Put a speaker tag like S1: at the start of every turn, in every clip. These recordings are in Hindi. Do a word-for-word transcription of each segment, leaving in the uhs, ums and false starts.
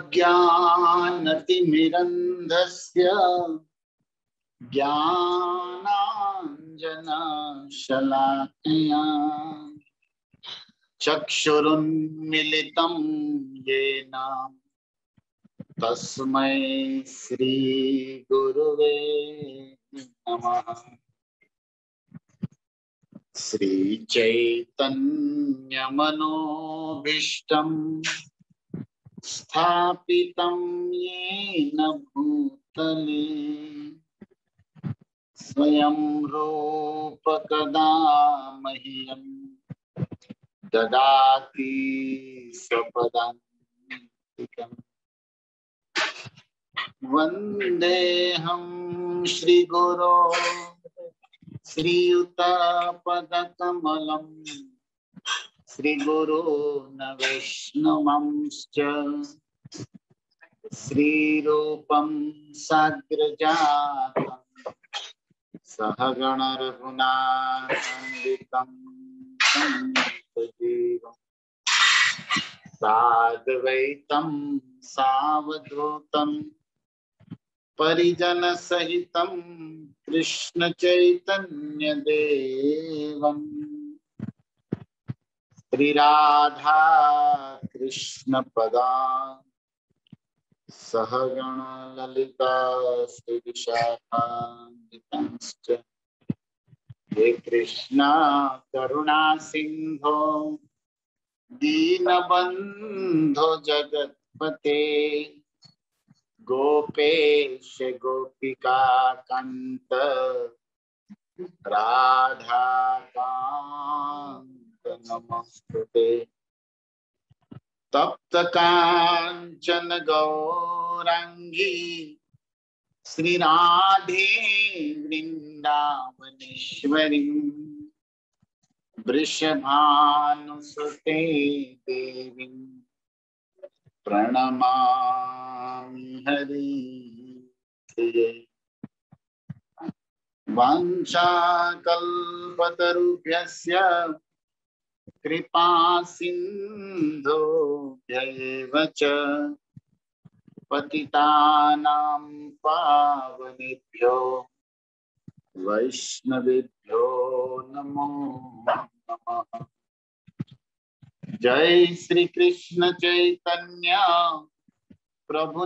S1: अज्ञानतिमिरन्धस्य ज्ञानाञ्जनशलाकया चक्षुरुन्मिलितं येन तस्मै श्रीगुरुवे नमः। श्रीचैतन्यमनोभीष्टं स्थापितं येन भूतले स्वयं रूप कदा मह्यं ददाति स्वपदान्तिकम्। वन्देऽहं श्रीगुरो श्रीयुतपदकमलं श्रीगुरो न वैष्णवंश्च श्रीरूपं साग्रजातं सहगण रघुनाथान्वितं तं सजीवम् साद्वैतं सावधूतं परिजन सहितं कृष्ण चैतन्य देवं श्री राधा कृष्ण पदान् सहगण ललिता श्री विशाखान्वितांश्च हे कृष्णा करुणा सिंधो दीनबंधो जगत्पते गोपेश गोपिका कांत राधा कांत नमस्ते। तप्त कांचन गौरांगी श्री राधे वृंदावनेश्वरी वृषभानुसुते देवी प्रणमामि हरिप्रिये। वाञ्छाकल्पतरुभ्यश्च कृपा सिन्धुभ्यैव च पतितानां पावनेभ्यो वैष्णवेभ्यो नमो नमः। जय श्री कृष्ण चैतन्य प्रभु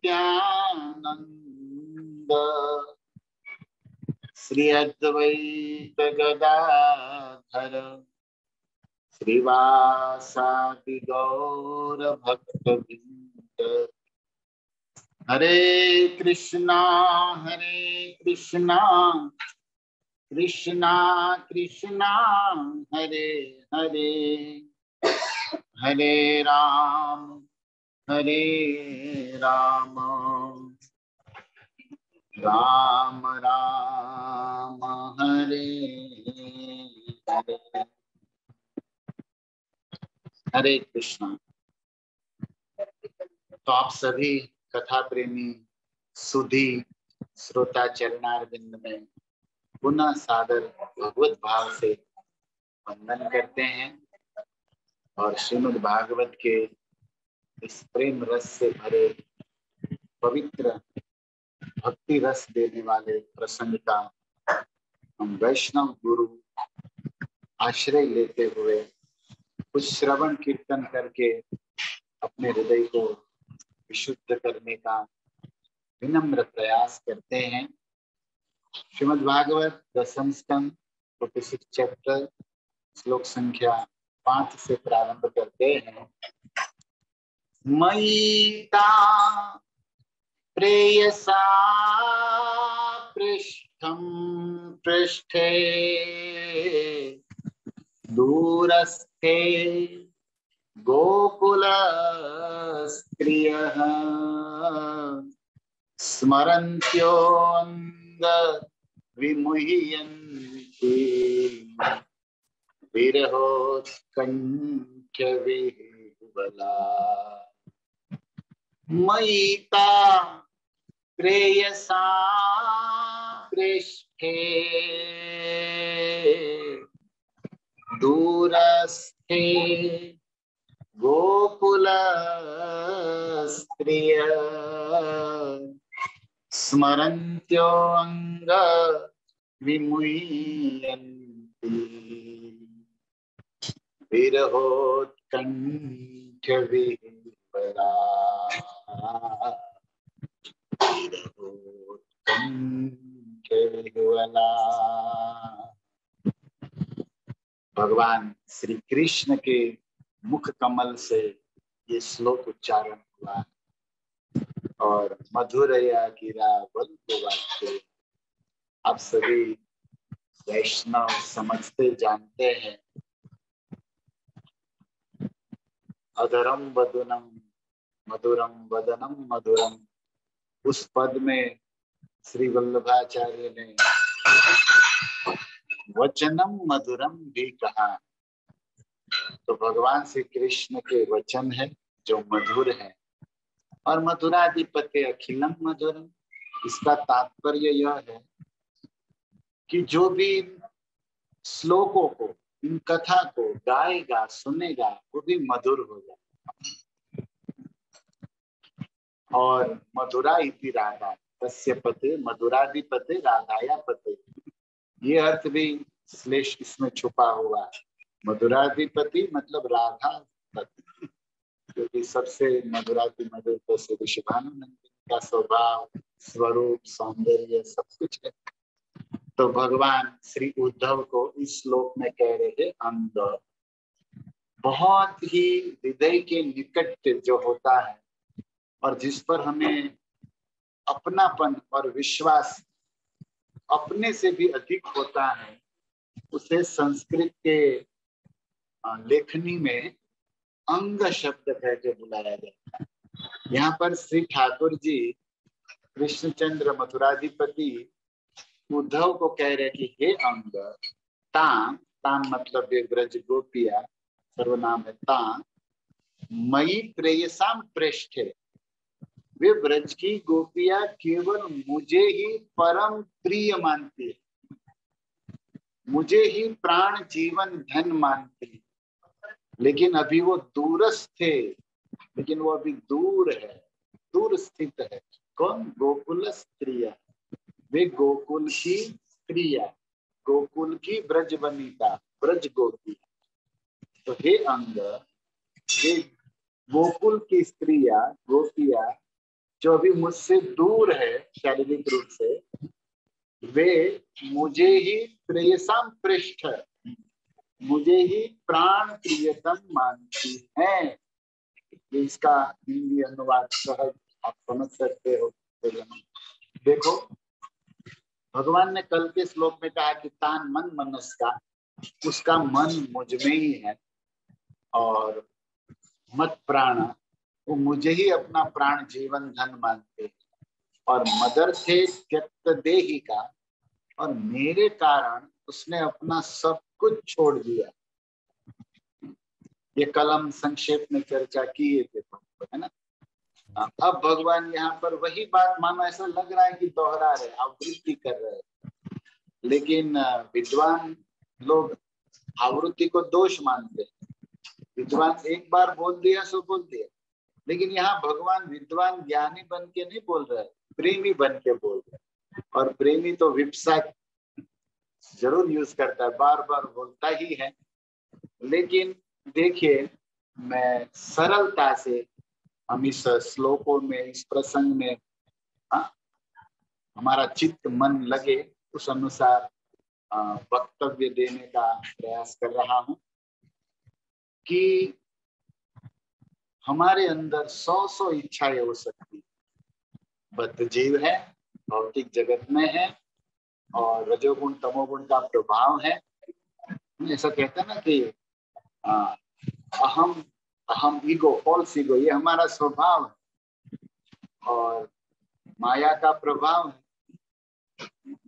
S1: नित्यानंद श्री अद्वैत गदाधर श्रीवासादि गौर भक्तवृंद। हरे कृष्णा हरे कृष्णा कृष्णा कृष्णा हरे हरे हरे राम हरे राम राम राम हरे हरे। हरे कृष्णा। तो आप सभी कथा प्रेमी सुधी श्रोता चरणारविंद में पुनः सादर भगवत भाव से वंदन करते हैं और श्रीमद् भागवत के इस प्रेम रस से भरे पवित्र भक्ति रस देने वाले प्रसंग का हम वैष्णव गुरु आश्रय लेते हुए कुछ श्रवण कीर्तन करके अपने हृदय को विशुद्ध करने का विनम्र प्रयास करते हैं। श्रीमद् भागवत दसम स्कंद फोर्टी सिक्स चैप्टर श्लोक संख्या पांच से प्रारंभ करते हैं। मयिता प्रेयसा पृष्ठं पृष्ठे दूरस्थे गोकुल स्त्रियः स्मरन्त्योऽन्ध विमुह्यन्ति विरहोत्कण्ठ्य विह्वला। मयिता प्रेयसा पृष्ठे दूरस्थे गोकुल स्त्रिय स्मरन्त्यो अंग विमुह्यन्ति विरहोत्कण्ठ विह्वला विरहोत्कण्ठ विह्वला। भगवान श्री कृष्ण के मुख कमल से ये श्लोक उच्चारण हुआ और मधुरया गिरा वल्लवाक्य। आप सभी वैष्णव समझते जानते हैं। अधरम वदनम मधुरम वदनम मधुरम, उस पद में श्री वल्लभाचार्य ने वचनम मधुरम भी कहा। तो भगवान श्री कृष्ण के वचन है जो मधुर है। और मधुराधिपते अखिलम मधुरम, इसका तात्पर्य यह है कि जो भी श्लोकों को, इन कथा को गाएगा सुनेगा वो भी मधुर हो जाएगा। और मधुरा इति राधा तस्य पते मधुराधिपते राधाया पते, ये अर्थ भी श्लेष इसमें छुपा हुआ है। मधुराधिपति मतलब राधा पति, क्योंकि सबसे मधुराति मधुर तो श्री ऋषभानुनंदन का स्वभाव, स्वरूप, सौंदर्य सब कुछ है। तो भगवान श्री उद्धव को इस श्लोक में कह रहे थे अंग, बहुत ही हृदय के निकट जो होता है और जिस पर हमें अपनापन और विश्वास अपने से भी अधिक होता है, उसे संस्कृत के लेखनी में अंग शब्द कह के बुलाया जाता है। यहाँ पर श्री ठाकुर जी कृष्णचंद्र मथुराधिपति उद्धव को कह रहे कि हे अंग, ताम, ताम मतलब ये ब्रज गोपिया सर्वनाम है, ताम मई प्रेयसाम पृष्ठे, वे ब्रज की गोपिया केवल मुझे ही परम प्रिय मानती है, मुझे ही प्राण जीवन धन मानती है। लेकिन अभी वो दूरस्थ थे, लेकिन वो अभी दूर है, दूर स्थित है। कौन? गोकुल स्त्रिया, वे गोकुल की स्त्रिया, गोकुल की ब्रज वनिता, ब्रज गोपी। तो हे अंग, वे गोकुल की स्त्रिया गोपिया जो अभी मुझसे दूर है शारीरिक रूप से, वे मुझे ही प्रेयसाम पृष्ठ, मुझे ही प्राण प्रियतम मानती हैं। इसका हिंदी अनुवाद सहज आप समझ सकते हो। देखो, भगवान ने कल के श्लोक में कहा कि तान मन मनस का, उसका मन मुझ में ही है, और मत प्राण, वो मुझे ही अपना प्राण जीवन धन मानते, और मदर थे त्यक्त देही का, और मेरे कारण उसने अपना सब कुछ छोड़ दिया। ये कल हम संक्षेप में चर्चा किए थे, है ना। अब भगवान यहाँ पर वही बात, मानो ऐसा लग रहा है कि दोहरा रहे, आवृत्ति कर रहे हैं। लेकिन विद्वान लोग आवृत्ति को दोष मानते हैं। विद्वान एक बार बोल दिया सो बोल दिया, लेकिन यहाँ भगवान विद्वान ज्ञानी बन के नहीं बोल रहे, प्रेमी बन के बोल रहे। और प्रेमी तो विप्सा जरूर यूज करता है, बार बार बोलता ही है। लेकिन देखिए, मैं सरलता से हम इस श्लोकों में, इस प्रसंग में हाँ, हमारा चित्त मन लगे उस अनुसार वक्तव्य देने का प्रयास कर रहा हूं कि हमारे अंदर सौ सौ इच्छाएं हो सकती, बद्ध जीव है, भौतिक जगत में है, और रजोगुण तमोगुण का प्रभाव है। ऐसा कहते हैं ना कि अहम अहम ईगो, फॉल्स ईगो, ये हमारा स्वभाव है, और माया का प्रभाव है,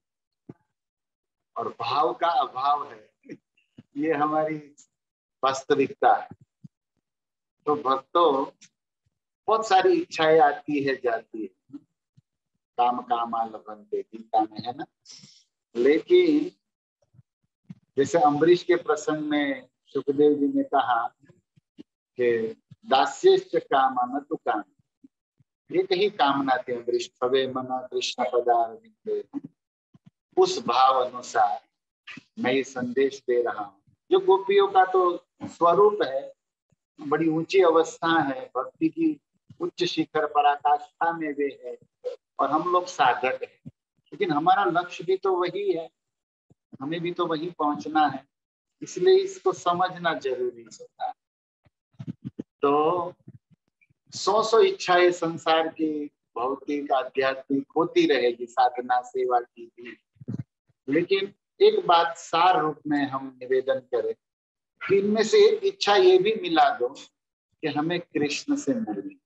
S1: और भाव का अभाव है, ये हमारी वास्तविकता है। तो भक्तों, बहुत सारी इच्छाएं आती है जाती है, काम कामा लभन्ते, गीता में है ना। लेकिन जैसे अम्बरीश के प्रसंग में सुखदेव जी ने कहा कि दास्यश्च कामा न तु काम, एक ही कामना थी, वृषभे मन कृष्ण पदारविंदे, उस भाव अनुसार मैं ये संदेश दे रहा हूँ। जो गोपियों का तो स्वरूप है, बड़ी ऊंची अवस्था है, भक्ति की उच्च शिखर पराकाष्ठा में वे है, और हम लोग साधक हैं, लेकिन हमारा लक्ष्य भी तो वही है, हमें भी तो वही पहुंचना है, इसलिए इसको समझना जरूरी होता है। तो सौ सौ इच्छाएं संसार की भौतिक आध्यात्मिक होती रहेगी, साधना सेवा की भी, लेकिन एक बात सार रूप में हम निवेदन करें कि इनमें से एक इच्छा ये भी मिला दो कि हमें कृष्ण से मिलनी।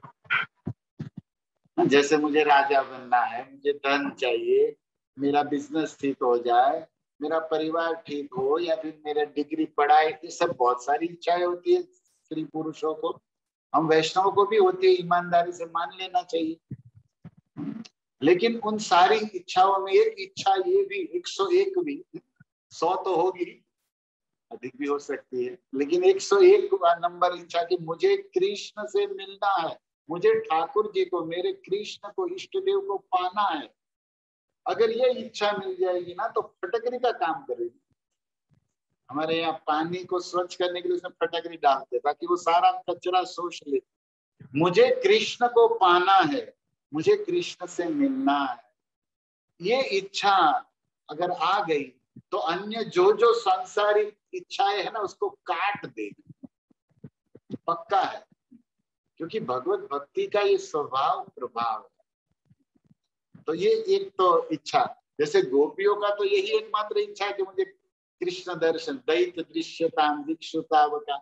S1: जैसे मुझे राजा बनना है, मुझे धन चाहिए, मेरा बिजनेस ठीक हो जाए, मेरा परिवार ठीक हो, या फिर मेरा डिग्री पढ़ाई, ये सब बहुत सारी इच्छाएं होती है स्त्री पुरुषों को, हम वैष्णव को भी होती है, ईमानदारी से मान लेना चाहिए। लेकिन उन सारी इच्छाओं में एक इच्छा ये भी, एक सौ एक भी, सौ तो होगी, अधिक भी हो सकती है, लेकिन एक सौ एक नंबर इच्छा की मुझे कृष्ण से मिलना है, मुझे ठाकुर जी को, मेरे कृष्ण को, इष्ट देव को पाना है। अगर ये इच्छा मिल जाएगी ना तो फटकरी का काम करेगी। हमारे यहाँ पानी को स्वच्छ करने के लिए उसमें फटकरी डालते ताकि वो सारा कचरा सोच ले। मुझे कृष्ण को पाना है, मुझे कृष्ण से मिलना है, ये इच्छा अगर आ गई तो अन्य जो जो सांसारिक इच्छाएं है ना उसको काट देगी, पक्का है, क्योंकि भगवत भक्ति का ये स्वभाव प्रभाव है। तो ये एक तो इच्छा, जैसे गोपियों का तो यही एकमात्र इच्छा है कि मुझे कृष्ण दर्शन, दैत दृश्यताम दीक्षुतावका,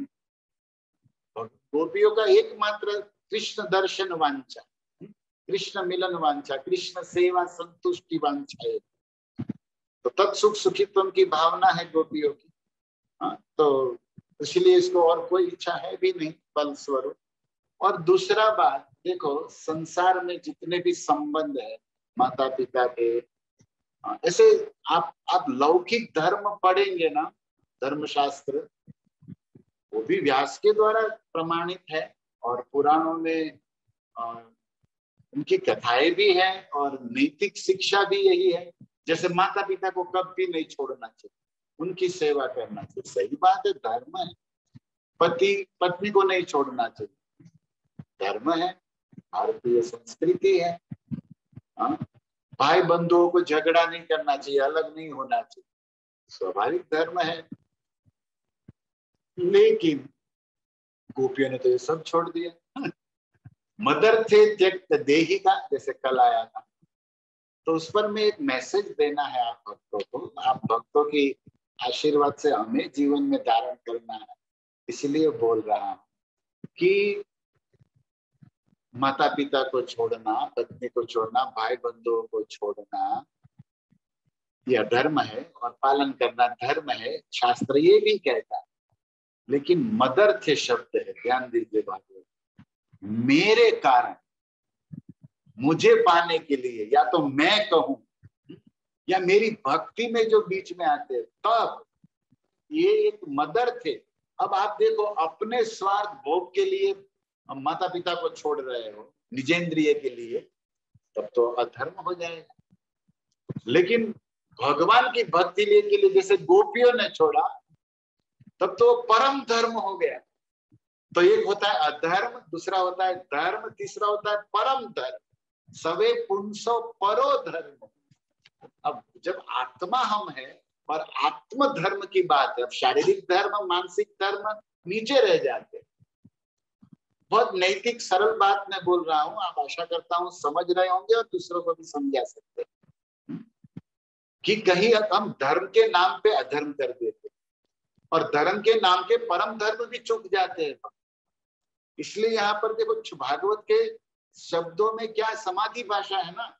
S1: गोपियों का एकमात्र कृष्ण दर्शन वांछा, कृष्ण मिलन वांछा, कृष्ण सेवा संतुष्टि वांछा है। तो तत्सुख सुखित्व की भावना है गोपियों की। हाँ, तो इसलिए इसको और कोई इच्छा है भी नहीं फल स्वरूप। और दूसरा बात देखो, संसार में जितने भी संबंध है माता पिता के, ऐसे आप आप लौकिक धर्म पढ़ेंगे ना, धर्मशास्त्र, वो भी व्यास के द्वारा प्रमाणित है, और पुराणों में आ, उनकी कथाएं भी हैं, और नैतिक शिक्षा भी यही है। जैसे माता पिता को कभी नहीं छोड़ना चाहिए, उनकी सेवा करना चाहिए, सही बात है, धर्म है। पति पत्नी को नहीं छोड़ना चाहिए, धर्म है, भारतीय संस्कृति है। हाँ? भाई बंधुओं को झगड़ा नहीं करना चाहिए, अलग नहीं होना चाहिए, स्वाभाविक धर्म है। लेकिन गोपियों ने तो ये सब छोड़ दिया। मदर थे त्यक्त देही का, जैसे कल आया था, तो उस पर में एक मैसेज देना है आप भक्तों को, आप भक्तों की आशीर्वाद से हमें जीवन में धारण करना है, इसलिए बोल रहा हूं कि माता पिता को छोड़ना, पत्नी को छोड़ना, भाई बंधुओं को छोड़ना, यह धर्म है, और पालन करना धर्म है, शास्त्र ये भी कहता है। लेकिन मदर थे शब्द है, ध्यान दीजिए बात, मेरे कारण, मुझे पाने के लिए, या तो मैं कहूं या मेरी भक्ति में जो बीच में आते, तब ये एक मदर थे। अब आप देखो, अपने स्वार्थ भोग के लिए माता पिता को छोड़ रहे हो, निजेंद्रिय के लिए, तब तो अधर्म हो जाएगा। लेकिन भगवान की भक्ति के लिए जैसे गोपियों ने छोड़ा, तब तो परम धर्म हो गया। तो एक होता है अधर्म, दूसरा होता है धर्म, तीसरा होता है परम धर्म। सवे पुंसो परो धर्म। अब जब आत्मा हम है और आत्म धर्म की बात है, अब शारीरिक धर्म मानसिक धर्म नीचे रह जाते। बहुत नैतिक सरल बात मैं बोल रहा हूं, आप आशा करता हूं समझ रहे होंगे और दूसरों को भी समझा सकते हैं कि कहीं हम धर्म के नाम पे अधर्म कर देते और धर्म के नाम के परम धर्म भी चूक जाते हैं। इसलिए यहाँ पर देखो, भागवत के शब्दों में क्या समाधि भाषा है ना,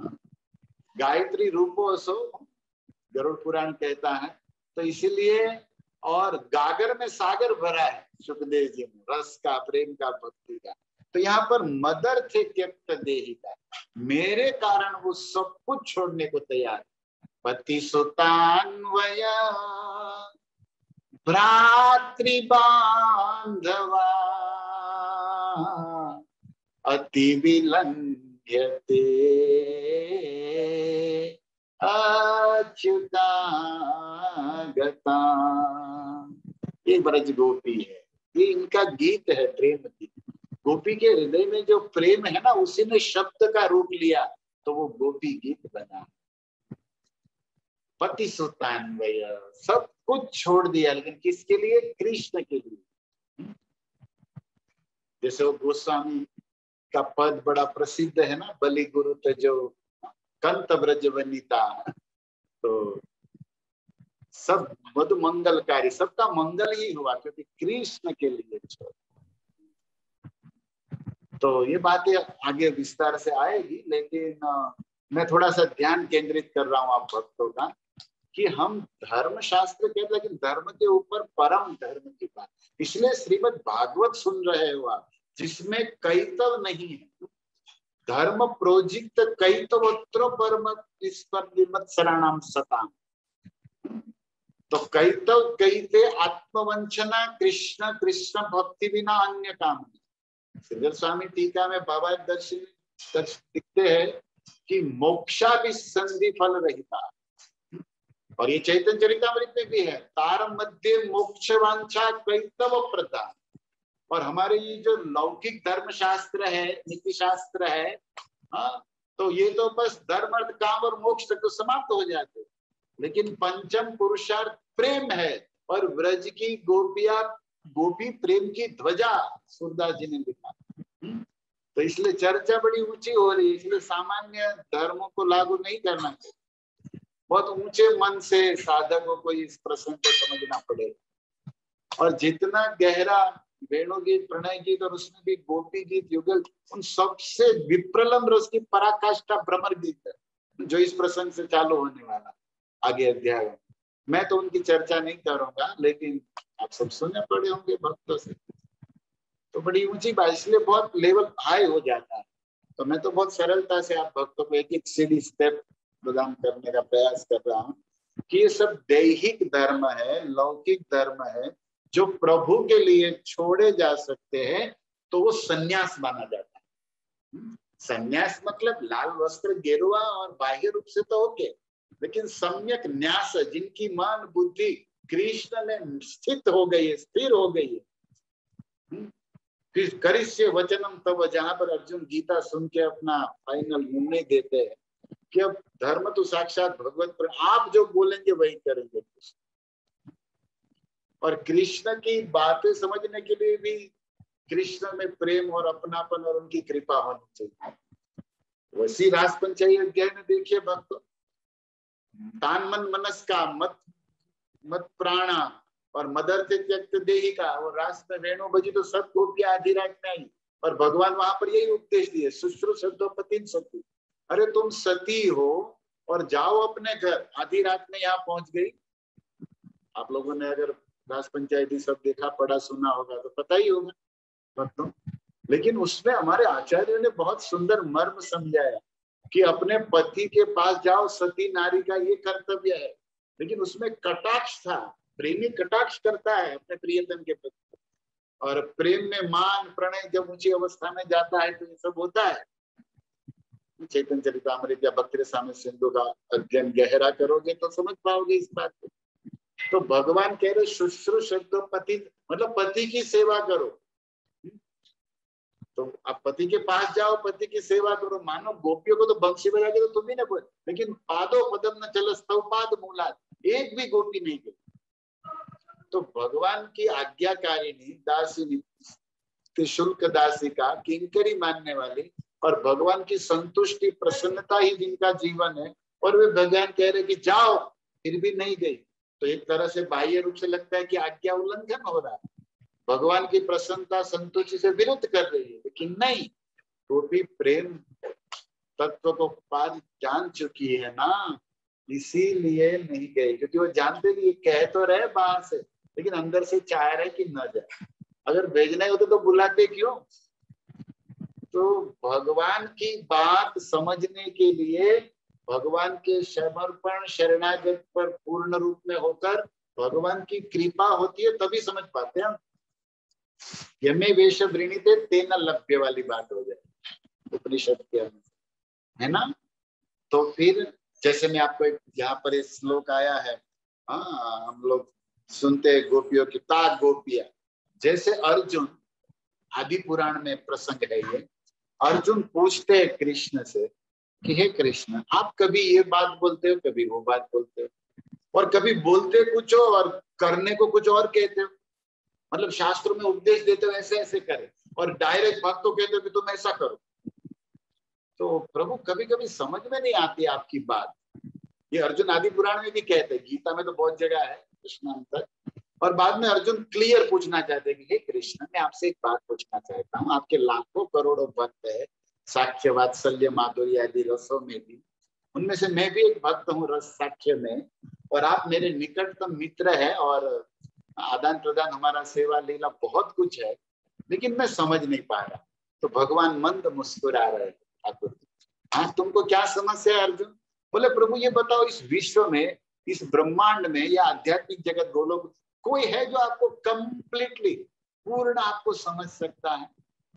S1: गायत्री रूपो असो, गरुड़ पुराण कहता है। तो इसीलिए, और गागर में सागर भरा है सुखदेव जी में, रस का, प्रेम का, भक्ति का। तो यहाँ पर मदर थे त्यक्त देही का, मेरे कारण वो सब कुछ छोड़ने को तैयार। पति सुतान्वय भ्रातृ बांधवा अति विलंघ्यते अच्युतागता। ये ब्रज गोपी है, ये इनका गीत है, प्रेम गीत। गोपी के हृदय में जो प्रेम है ना, उसी ने शब्द का रूप लिया तो वो गोपी गीत बना। पति सुतान्वय, सब कुछ छोड़ दिया, लेकिन किसके लिए? कृष्ण के लिए। जैसे वो गोस्वामी का पद बड़ा प्रसिद्ध है ना, बलि गुरु जो कंत ब्रज वनिता। तो सब मधु मंगलकारी, सबका मंगल ही हुआ क्योंकि कृष्ण के लिए छोड़। तो ये बातें आगे विस्तार से आएगी, लेकिन मैं थोड़ा सा ध्यान केंद्रित कर रहा हूँ आप भक्तों का कि हम धर्म शास्त्र कहते हैं, लेकिन धर्म के ऊपर परम धर्म की बात। इसलिए श्रीमद् भागवत सुन रहे हो आप, जिसमें कैतव नहीं है। धर्म प्रोजित कैतवोत्र परम विमत्सराणाम सताम। तो कैतव कहते आत्मवंचना कृष्ण, कृष्ण भक्ति बिना अन्य काम नहीं। श्रीधर स्वामी टीका में बाबा दर्शन लिखते हैं कि मोक्षा भी संधि फल रहता। और ये चैतन्य चरितामृत में भी है, तार मध्य मोक्ष वांछा कैतव प्रदान। और हमारे ये जो लौकिक धर्म शास्त्र है, नीति शास्त्र है, हाँ, तो ये तो बस धर्म अर्थ काम और मोक्ष तक तो समाप्त हो जाते। लेकिन पंचम पुरुषार्थ प्रेम है, और ब्रज की गोपिया गोपी प्रेम की ध्वजा, सूरदास जी ने लिखा। तो इसलिए चर्चा बड़ी ऊंची हो रही है, इसलिए सामान्य धर्मों को लागू नहीं करना चाहिए। बहुत ऊंचे मन से साधकों को इस प्रसंग को समझना पड़ेगा। और जितना गहरा वेणुगीत, प्रणय गीत, और उसमें भी गोपी गीत, युगल, उन सबसे विप्रलम रस की पराकाष्ठा भ्रमर गीत है, जो इस प्रसंग से चालू होने वाला आगे अध्याय में। मैं तो उनकी चर्चा नहीं करूंगा, लेकिन आप सब सुनने पड़े होंगे भक्तों से। तो बड़ी ऊंची बात, इसलिए बहुत लेवल हाई हो जाता है। तो मैं तो बहुत सरलता से आप भक्तों को एक एक सीढ़ी स्टेप प्रदान करने का प्रयास कर रहा हूँ कि ये सब दैहिक धर्म है, लौकिक धर्म है, जो प्रभु के लिए छोड़े जा सकते हैं, तो वो सन्यास माना जाता है। सन्यास मतलब लाल वस्त्र, गेरुआ और बाह्य रूप से तो ओके, लेकिन सम्यक न्यास, जिनकी मन बुद्धि कृष्ण में स्थित हो गई है, स्थिर हो गई है। फिर करिष्य वचनम तब, जहां पर अर्जुन गीता सुन के अपना फाइनल निर्णय देते हैं कि अब धर्म तो साक्षात भगवत पर, आप जो बोलेंगे वही करेंगे। और कृष्ण की बातें समझने के लिए भी कृष्ण में प्रेम और अपनापन और उनकी कृपा होनी चाहिए। वैसी रास पंचायत अध्याय में देखिए भक्तों, तान मन मनस का मत मत प्राणा और मदर से त्यक्त देही का, और रास में वेणु बजी तो सब गोपियां आधी रात में आई, और भगवान वहां पर यही उपदेश दिए, शुश्रूषोपतिन सती। अरे तुम सती हो और जाओ अपने घर। आधी रात में यहाँ पहुंच गई। आप लोगों ने अगर रास पंचायती सब देखा, पढ़ा, सुना होगा तो पता ही होगा भक्तों। लेकिन उसमें हमारे आचार्यों ने बहुत सुंदर मर्म समझाया कि अपने पति के पास जाओ, सती नारी का ये कर्तव्य है। लेकिन उसमें कटाक्ष था, प्रेमी कटाक्ष करता है अपने प्रियतम के प्रति, और प्रेम में मान प्रणय जब ऊंची अवस्था में जाता है तो ये सब होता है। चैतन्य चरितामृत या भक्ति रसामृत सिंधु का अध्ययन गहरा करोगे तो समझ पाओगे इस बात को। तो भगवान कह रहे शुश्रूषो पति, मतलब पति की सेवा करो। तो आप पति के पास जाओ, पति की सेवा करो। मानो गोपियों को तो बंशी बजा के तो तुम ही ना बोले, लेकिन पादो पदम न चल स्तव पाद मूला, एक भी गोपी नहीं गई। तो भगवान की आज्ञाकारिणी दासिनी, शुल्क दासिका, किंकरी मानने वाली, और भगवान की संतुष्टि प्रसन्नता ही जिनका जीवन है, और वे भगवान कह रहे कि जाओ, फिर भी नहीं गई। तो एक तरह से बाह्य रूप से लगता है कि आज्ञा उल्लंघन हो रहा है, भगवान की प्रसन्नता संतुष्टि से विरुद्ध कर रही है। लेकिन नहीं, वो भी प्रेम तत्व को पार जान चुकी है ना, इसीलिए नहीं गए। क्योंकि वो जानते कि ये कह तो रहे बाहर से, लेकिन अंदर से चाह रहे कि न जाए। अगर भेजना होता तो बुलाते क्यों? तो भगवान की बात समझने के लिए भगवान के समर्पण शरणागत पर पूर्ण रूप में होकर भगवान की कृपा होती है, तभी समझ पाते हैं हम। यमे वेश वृणीते तेन लभ्य वाली बात हो जाए। उपनिषद के अनुसार, है ना। तो फिर जैसे मैं आपको एक यहाँ पर एक श्लोक आया है, हाँ हम लोग सुनते हैं गोपियों की ताक गोपिया, जैसे अर्जुन, आदि पुराण में प्रसंग है ये, अर्जुन पूछते हैं कृष्ण से कि हे कृष्ण, आप कभी ये बात बोलते हो, कभी वो बात बोलते हो, और कभी बोलते कुछ हो और करने को कुछ और कहते हो, मतलब शास्त्रों में उपदेश देते हो ऐसे ऐसे करे, और डायरेक्ट भक्त को कहते हो कि तुम ऐसा करो। तो प्रभु कभी कभी समझ में नहीं आती आपकी बात। ये अर्जुन आदि पुराण में भी कहते हैं, गीता में तो बहुत जगह है कृष्णांतर, और बाद में अर्जुन क्लियर पूछना चाहते हैं कि हे कृष्ण, मैं आपसे एक बात पूछना चाहता हूँ, आपके लाखों करोड़ों भक्त है, साक्ष्य वात्सल्य माधुर्य आदि रसों में भी, उनमें से मैं भी एक भक्त हूँ रस साक्ष्य में, और आप मेरे निकटतम मित्र है, और आदान प्रदान हमारा सेवा लीला बहुत कुछ है, लेकिन मैं समझ नहीं पा रहा। तो भगवान मंद मुस्कुरा रहे ठाकुर, हाँ तुमको क्या समस्या है अर्जुन? बोले प्रभु ये बताओ, इस विश्व में, इस ब्रह्मांड में या आध्यात्मिक जगत गोलोक, कोई है जो आपको कंप्लीटली पूर्ण आपको समझ सकता है?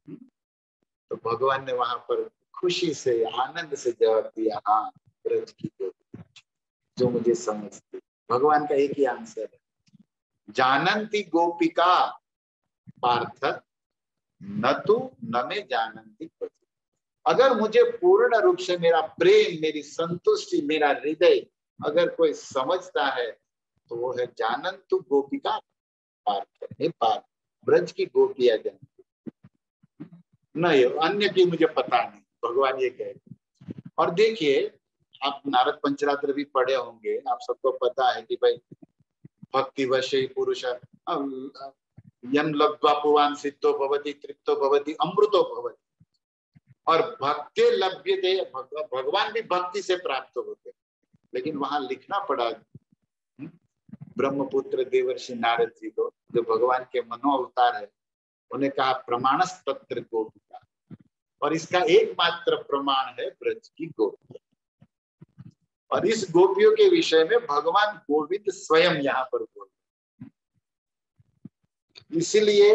S1: तो भगवान ने वहां पर खुशी से आनंद से जवाब दिया, हाँ ब्रज की गोपियां जो मुझे समझती। भगवान का एक ही आंसर है, जानंती गोपिका पार्थ न तो न में जानंती। अगर मुझे पूर्ण रूप से मेरा प्रेम, मेरी संतुष्टि, मेरा हृदय अगर कोई समझता है तो वो है जानंतु गोपिका पार्थ, हे पार्थ ब्रज की गोपियां जानती, नहीं अन्य की मुझे पता नहीं, भगवान ये कहते। और देखिए आप नारद पंचरात्र भी पढ़े होंगे, आप सबको पता है कि भाई भक्ति वशे पुरुष यम लब्ध्वा पुवान सिद्धो भवति तृप्तो भवति अमृतो भवति, और भक्ति लभ्यते, भगवान भी भक्ति से प्राप्त होते, लेकिन वहां लिखना पड़ा ब्रह्मपुत्र देवर्षि नारद जी को, जो भगवान के मनो अवतार है, उन्हें कहा प्रमाणस तत्र गोपिका, और इसका एकमात्र प्रमाण है ब्रज की गोपियां। और इस गोपियों के विषय में भगवान गोविंद स्वयं यहाँ पर बोल, इसीलिए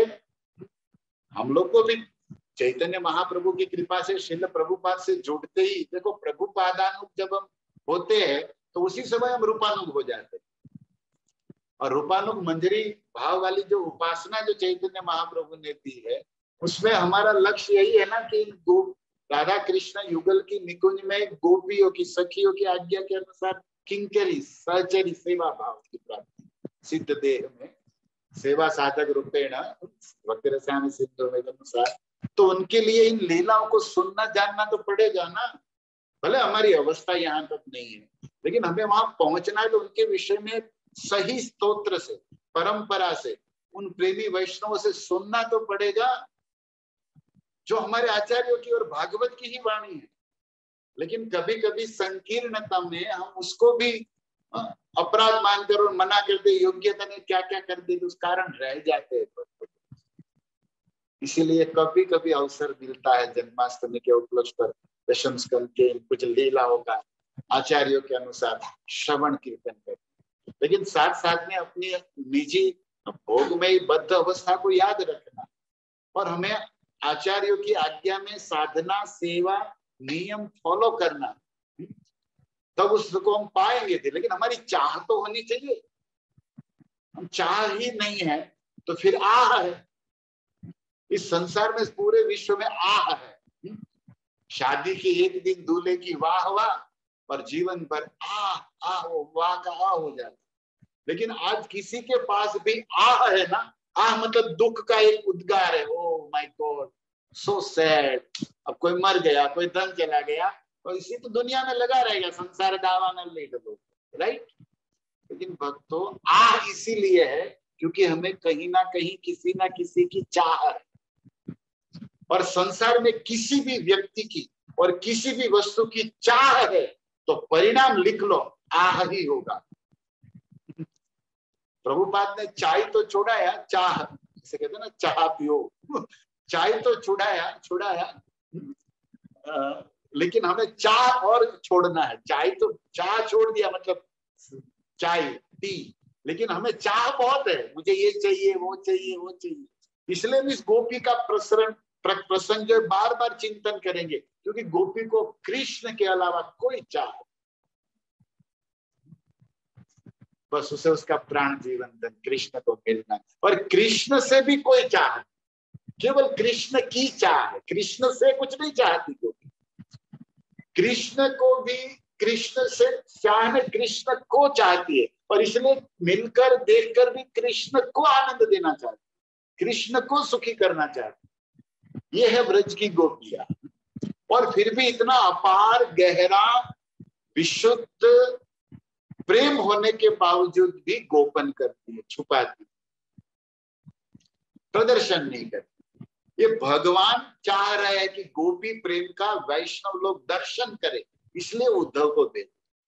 S1: हम लोग को भी चैतन्य महाप्रभु की कृपा से, श्रील प्रभुपाद से जुड़ते ही, देखो प्रभुपादानुग जब हम होते हैं तो उसी समय हम रूपानुग हो जाते हैं, और रूपानुग मंजरी भाव वाली जो उपासना जो चैतन्य महाप्रभु ने दी है, उसमें हमारा लक्ष्य यही है ना कि गो राधा कृष्ण युगल की निकुंज में गोपियों की, सखियों की आज्ञा के अनुसार किंकरी सहचरी सेवा भाव की प्राप्ति, सिद्ध देह में सेवा साधक रूपेण भक्ति रसायन सिद्धों में अनुसार। तो उनके लिए इन लीलाओं को सुनना जानना तो पड़ेगा ना, भले हमारी अवस्था यहाँ तक नहीं है, लेकिन हमें वहां पहुंचना है, तो उनके विषय में सही स्तोत्र से, परंपरा से, उन प्रेमी वैष्णवों से सुनना तो पड़ेगा, जो हमारे आचार्यों की और भागवत की ही वाणी है। लेकिन कभी कभी संकीर्णता में हम उसको भी अपराध मानकर और मना कर दे, योग्यता ने क्या क्या कर दी, उस कारण रह जाते हैं। इसीलिए कभी कभी अवसर मिलता है जन्माष्टमी के उपलक्ष्य पर दशम स्कंद के कुछ लीलाओं का आचार्यों के अनुसार श्रवण कीर्तन कर, लेकिन साथ साथ में अपनी निजी भोगमयी बद्ध अवस्था को याद रखना, और हमें आचार्यों की आज्ञा में साधना सेवा नियम फॉलो करना, तब उसको हम पाएंगे थे। लेकिन हमारी चाह तो होनी चाहिए, हम चाह ही नहीं है तो फिर आह है। इस संसार में, पूरे विश्व में आह है। शादी की एक दिन दूल्हे की वाह वाह, और जीवन भर आह आह, वो वाह का आह हो जाता। लेकिन आज किसी के पास भी आह है ना, आह मतलब दुख का एक उद्गार है, oh my god so sad, अब कोई मर गया, कोई धन चला गया, तो इसी तो दुनिया में लगा रहेगा, संसार दावा न ले लो, राइट। लेकिन भक्तों आह इसीलिए है क्योंकि हमें कहीं ना कहीं किसी ना किसी की चाह है, और संसार में किसी भी व्यक्ति की और किसी भी वस्तु की चाह है तो परिणाम लिख लो, आह ही होगा। प्रभुपाद ने चाय तो छुड़ाया, चाह जैसे कहते ना, चाह पियो, चाय तो छुड़ाया छुड़ाया आ, लेकिन हमें चाह और छोड़ना है। चाय तो चाह छोड़ दिया, मतलब चाय पी, लेकिन हमें चाह बहुत है, मुझे ये चाहिए वो चाहिए वो चाहिए। इसलिए इस गोपी का प्रसरण प्रसंग जो बार बार चिंतन करेंगे, क्योंकि गोपी को कृष्ण के अलावा कोई चाह, बस उसे उसका प्राण जीवन धन कृष्ण को मिलना, और कृष्ण से भी कोई चाह, केवल कृष्ण की चाह है, कृष्ण से कुछ नहीं चाहती गोपी। कृष्ण को भी कृष्ण से चाह, कृष्ण को चाहती है, और इसलिए मिलकर देखकर भी कृष्ण को आनंद देना चाहती, कृष्ण को सुखी करना चाहती। ये है ब्रज की गोपियां। और फिर भी इतना अपार गहरा विशुद्ध प्रेम होने के बावजूद भी गोपन करती है, छुपाती, प्रदर्शन नहीं करती। ये भगवान चाह रहे हैं कि गोपी प्रेम का वैष्णव लोग दर्शन करें, इसलिए उद्धव को भेज।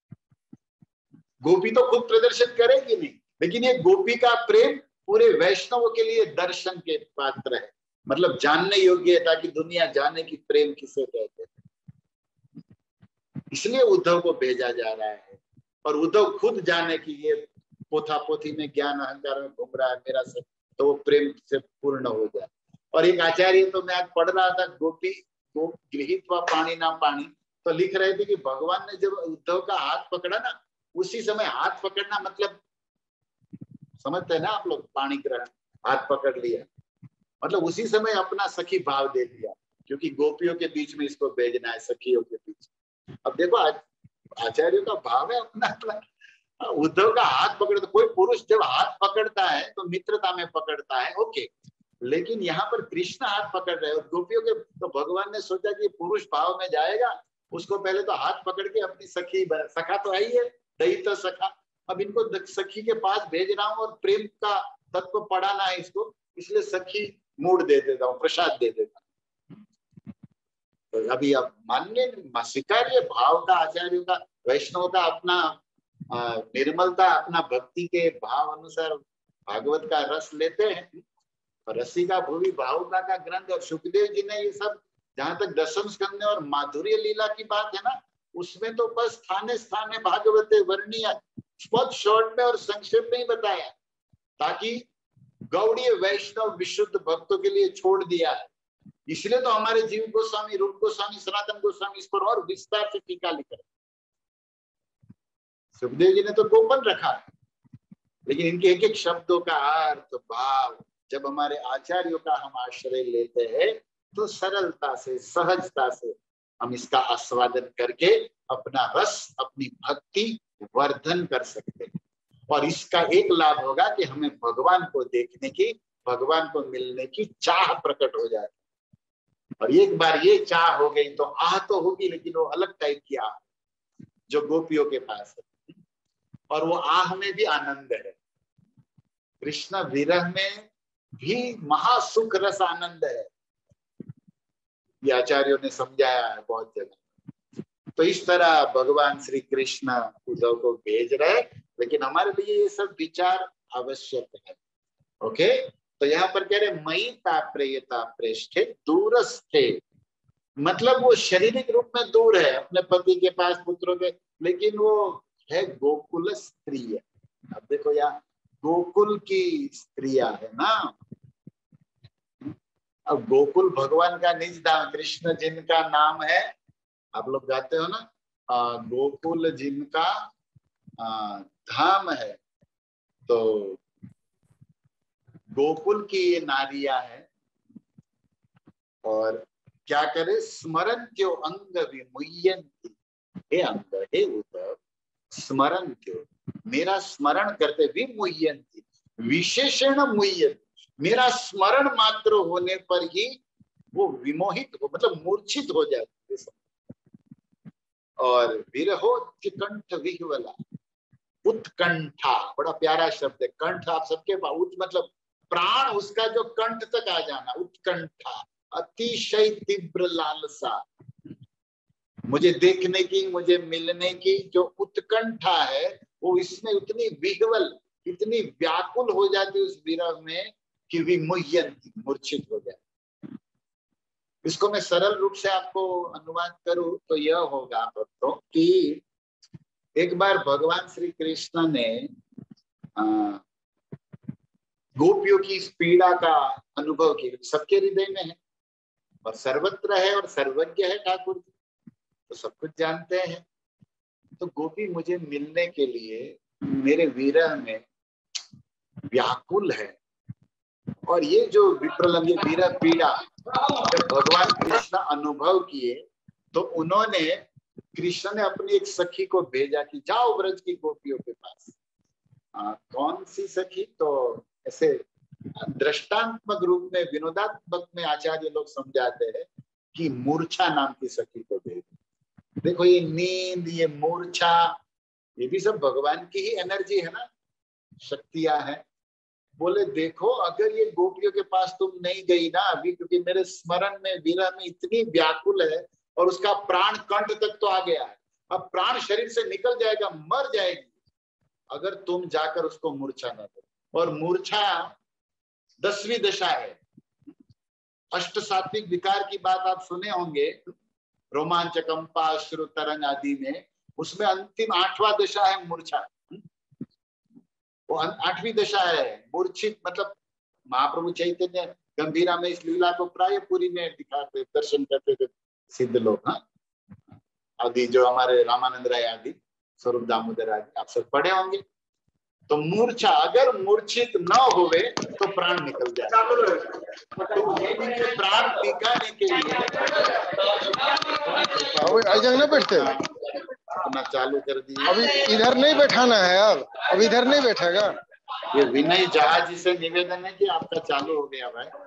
S1: गोपी तो खुद प्रदर्शन करेगी नहीं, लेकिन ये गोपी का प्रेम पूरे वैष्णवों के लिए दर्शन के पात्र है, मतलब जानने योग्य है, ताकि दुनिया जाने कि प्रेम किसे कहते हैं। इसलिए उद्धव को भेजा जा रहा है, और उद्धव खुद जाने कि ये पोथा पोथी में ज्ञान अहंकार में घूम रहा है मेरा से, तो वो प्रेम से पूर्ण हो जाए। और एक आचार्य, तो मैं आज पढ़ रहा था, गोपी गो गृहीत्वा पानी ना पानी, तो लिख रहे थे कि भगवान ने जब उद्धव का हाथ पकड़ा ना, उसी समय, हाथ पकड़ना मतलब समझते हैं ना आप लोग, पाणी ग्रहण, हाथ पकड़ लिया मतलब उसी समय अपना सखी भाव दे दिया, क्योंकि गोपियों के बीच में इसको भेजना है, सखियों के बीच। अब देखो आज आचार्यों का भाव है अपना अपना। उद्धव का हाथ पकड़, तो कोई पुरुष जब हाथ पकड़ता है तो मित्रता में पकड़ता है, ओके, लेकिन यहाँ पर कृष्ण हाथ पकड़ रहे हैं और गोपियों के, तो भगवान ने सोचा कि पुरुष भाव में जाएगा, उसको पहले तो हाथ पकड़ के अपनी सखी, सखा तो आई है, दयित सखा, अब इनको सखी के पास भेज रहा हूँ और प्रेम का तत्व पढ़ाना है इसको, इसलिए सखी मूड दे देता हूँ, प्रसाद दे देता हूँ। तो अभी अब मान्य स्वीकार्य भाव का, आचार्यों का, वैष्णव का अपना निर्मलता, अपना भक्ति के भाव अनुसार भागवत का रस लेते हैं। रसिका भूवि भावुका का ग्रंथ, और सुखदेव जी ने ये सब, जहां तक दशम स्कंद और माधुर्य लीला की बात है ना, उसमें तो बस स्थाने स्थाने भागवते वर्णीय, बहुत शॉर्ट में और संक्षेप में ही बताया, ताकि गौड़ीय वैष्णव विशुद्ध भक्तों के लिए छोड़ दिया है। इसलिए तो हमारे जीव गोस्वामी, रूप गोस्वामी, सनातन गोस्वामी इस पर और विस्तार से टीका लिख रहे। सुखदेव जी ने तो गोपन रखा, लेकिन इनके एक एक शब्दों का अर्थ, भाव, जब हमारे आचार्यों का हम आश्रय लेते हैं, तो सरलता से, सहजता से हम इसका आस्वादन करके अपना रस, अपनी भक्ति वर्धन कर सकते हैं। और इसका एक लाभ होगा कि हमें भगवान को देखने की, भगवान को मिलने की चाह प्रकट हो जाए। और एक बार ये चाह हो गई तो आह तो होगी, लेकिन वो अलग टाइप की आह जो गोपियों के पास है, और वो आह में भी आनंद है। कृष्ण विरह में भी महासुख रस आनंद है, ये आचार्यों ने समझाया है बहुत जगह। तो इस तरह भगवान श्री कृष्ण उद्धव को भेज रहे, लेकिन हमारे लिए ये सब विचार आवश्यक है। ओके, तो यहाँ पर कह रहे मई ताप्रेयता प्रेष्ठे दूरस्थे, मतलब वो शारीरिक रूप में दूर है अपने पति के पास, पुत्रों के, लेकिन वो है गोकुल स्त्री है। अब देखो यहाँ गोकुल की स्त्रियां है ना, अब गोकुल भगवान का निज धाम, कृष्ण जिनका नाम है, आप लोग गाते हो ना, आ, गोकुल जिनका आ, धाम है, तो गोकुल की ये नारियां है। और क्या करे, स्मरण क्यों अंग विमुह्यन्ति, हे अंग, हे उद्धव, स्मरण क्यों, मेरा स्मरण करते, विमुह्यन्ति विशेषण मुह्यन्ति, मेरा स्मरण मात्र होने पर ही वो विमोहित हो, मतलब मूर्छित हो जाती है। और विरहोत्कंठ विह्वला, उत्कंठा बड़ा प्यारा शब्द है, कंठ आप सबके पास, उत मतलब प्राण, उसका जो कंठ तक आ जाना, उत्कंठा, अतिशय तीव्र लालसा, मुझे देखने की, मुझे मिलने की जो उत्कंठा है, वो इसमें उतनी विह्वल, इतनी व्याकुल हो जाती उस विरह में कि विमुह्यन्ति, मूर्छित हो जाए। इसको मैं सरल रूप से आपको अनुवाद करूं तो यह होगा भक्तों कि एक बार भगवान श्री कृष्ण ने आ, गोपियों की इस पीड़ा का अनुभव किया, सबके हृदय में है, और सर्वत्र है और सर्वज्ञ है ठाकुर जी, तो सब कुछ जानते हैं। तो गोपी मुझे मिलने के लिए मेरे विरह में व्याकुल है। और ये जो विप्रलंब, ये विरह पीड़ा जब भगवान कृष्ण अनुभव किए तो उन्होंने, कृष्ण ने अपनी एक सखी को भेजा कि जाओ ब्रज की गोपियों के पास। आ, कौन सी सखी? तो ऐसे दृष्टांत्मक रूप में, विनोदात्मक में आचार्य लोग समझाते हैं कि मूर्छा नाम की सखी को भेज। देखो ये नींद, ये मूर्छा, ये भी सब भगवान की ही एनर्जी है ना, शक्तियां हैं। बोले देखो अगर ये गोपियों के पास तुम नहीं गई ना अभी, क्योंकि मेरे स्मरण में विरह में इतनी व्याकुल है और उसका प्राण कंठ तक तो आ गया है, अब प्राण शरीर से निकल जाएगा, मर जाएगी अगर तुम जाकर उसको मूर्छा न दो। और मूर्छा दसवीं दशा है। अष्ट सात्विक विकार की बात आप सुने होंगे, रोमांच, कंपा, श्रु तरंग आदि में, उसमें अंतिम आठवां दशा है मूर्छा। वो आठवीं दशा है मूर्छित, मतलब महाप्रभु चैतन्य गंभीरा में इस लीला को प्राय पूरी में दिखाते, दर्शन करते थे सिद्ध लोग। हाँ, आदि जो हमारे रामानंद राय आदि, स्वरूप दामोदर आदि आप सब पढ़े होंगे। तो मूर्छा, अगर मूर्छित न होवे तो प्राण निकल जाए। तो ये प्राण टिकाने के लिए
S2: नहीं बैठते,
S1: अपना चालू कर दिए।
S2: अभी इधर नहीं बैठाना है, अब अब इधर नहीं बैठेगा।
S1: ये विनय जहाज से निवेदन है कि आपका चालू हो गया भाई।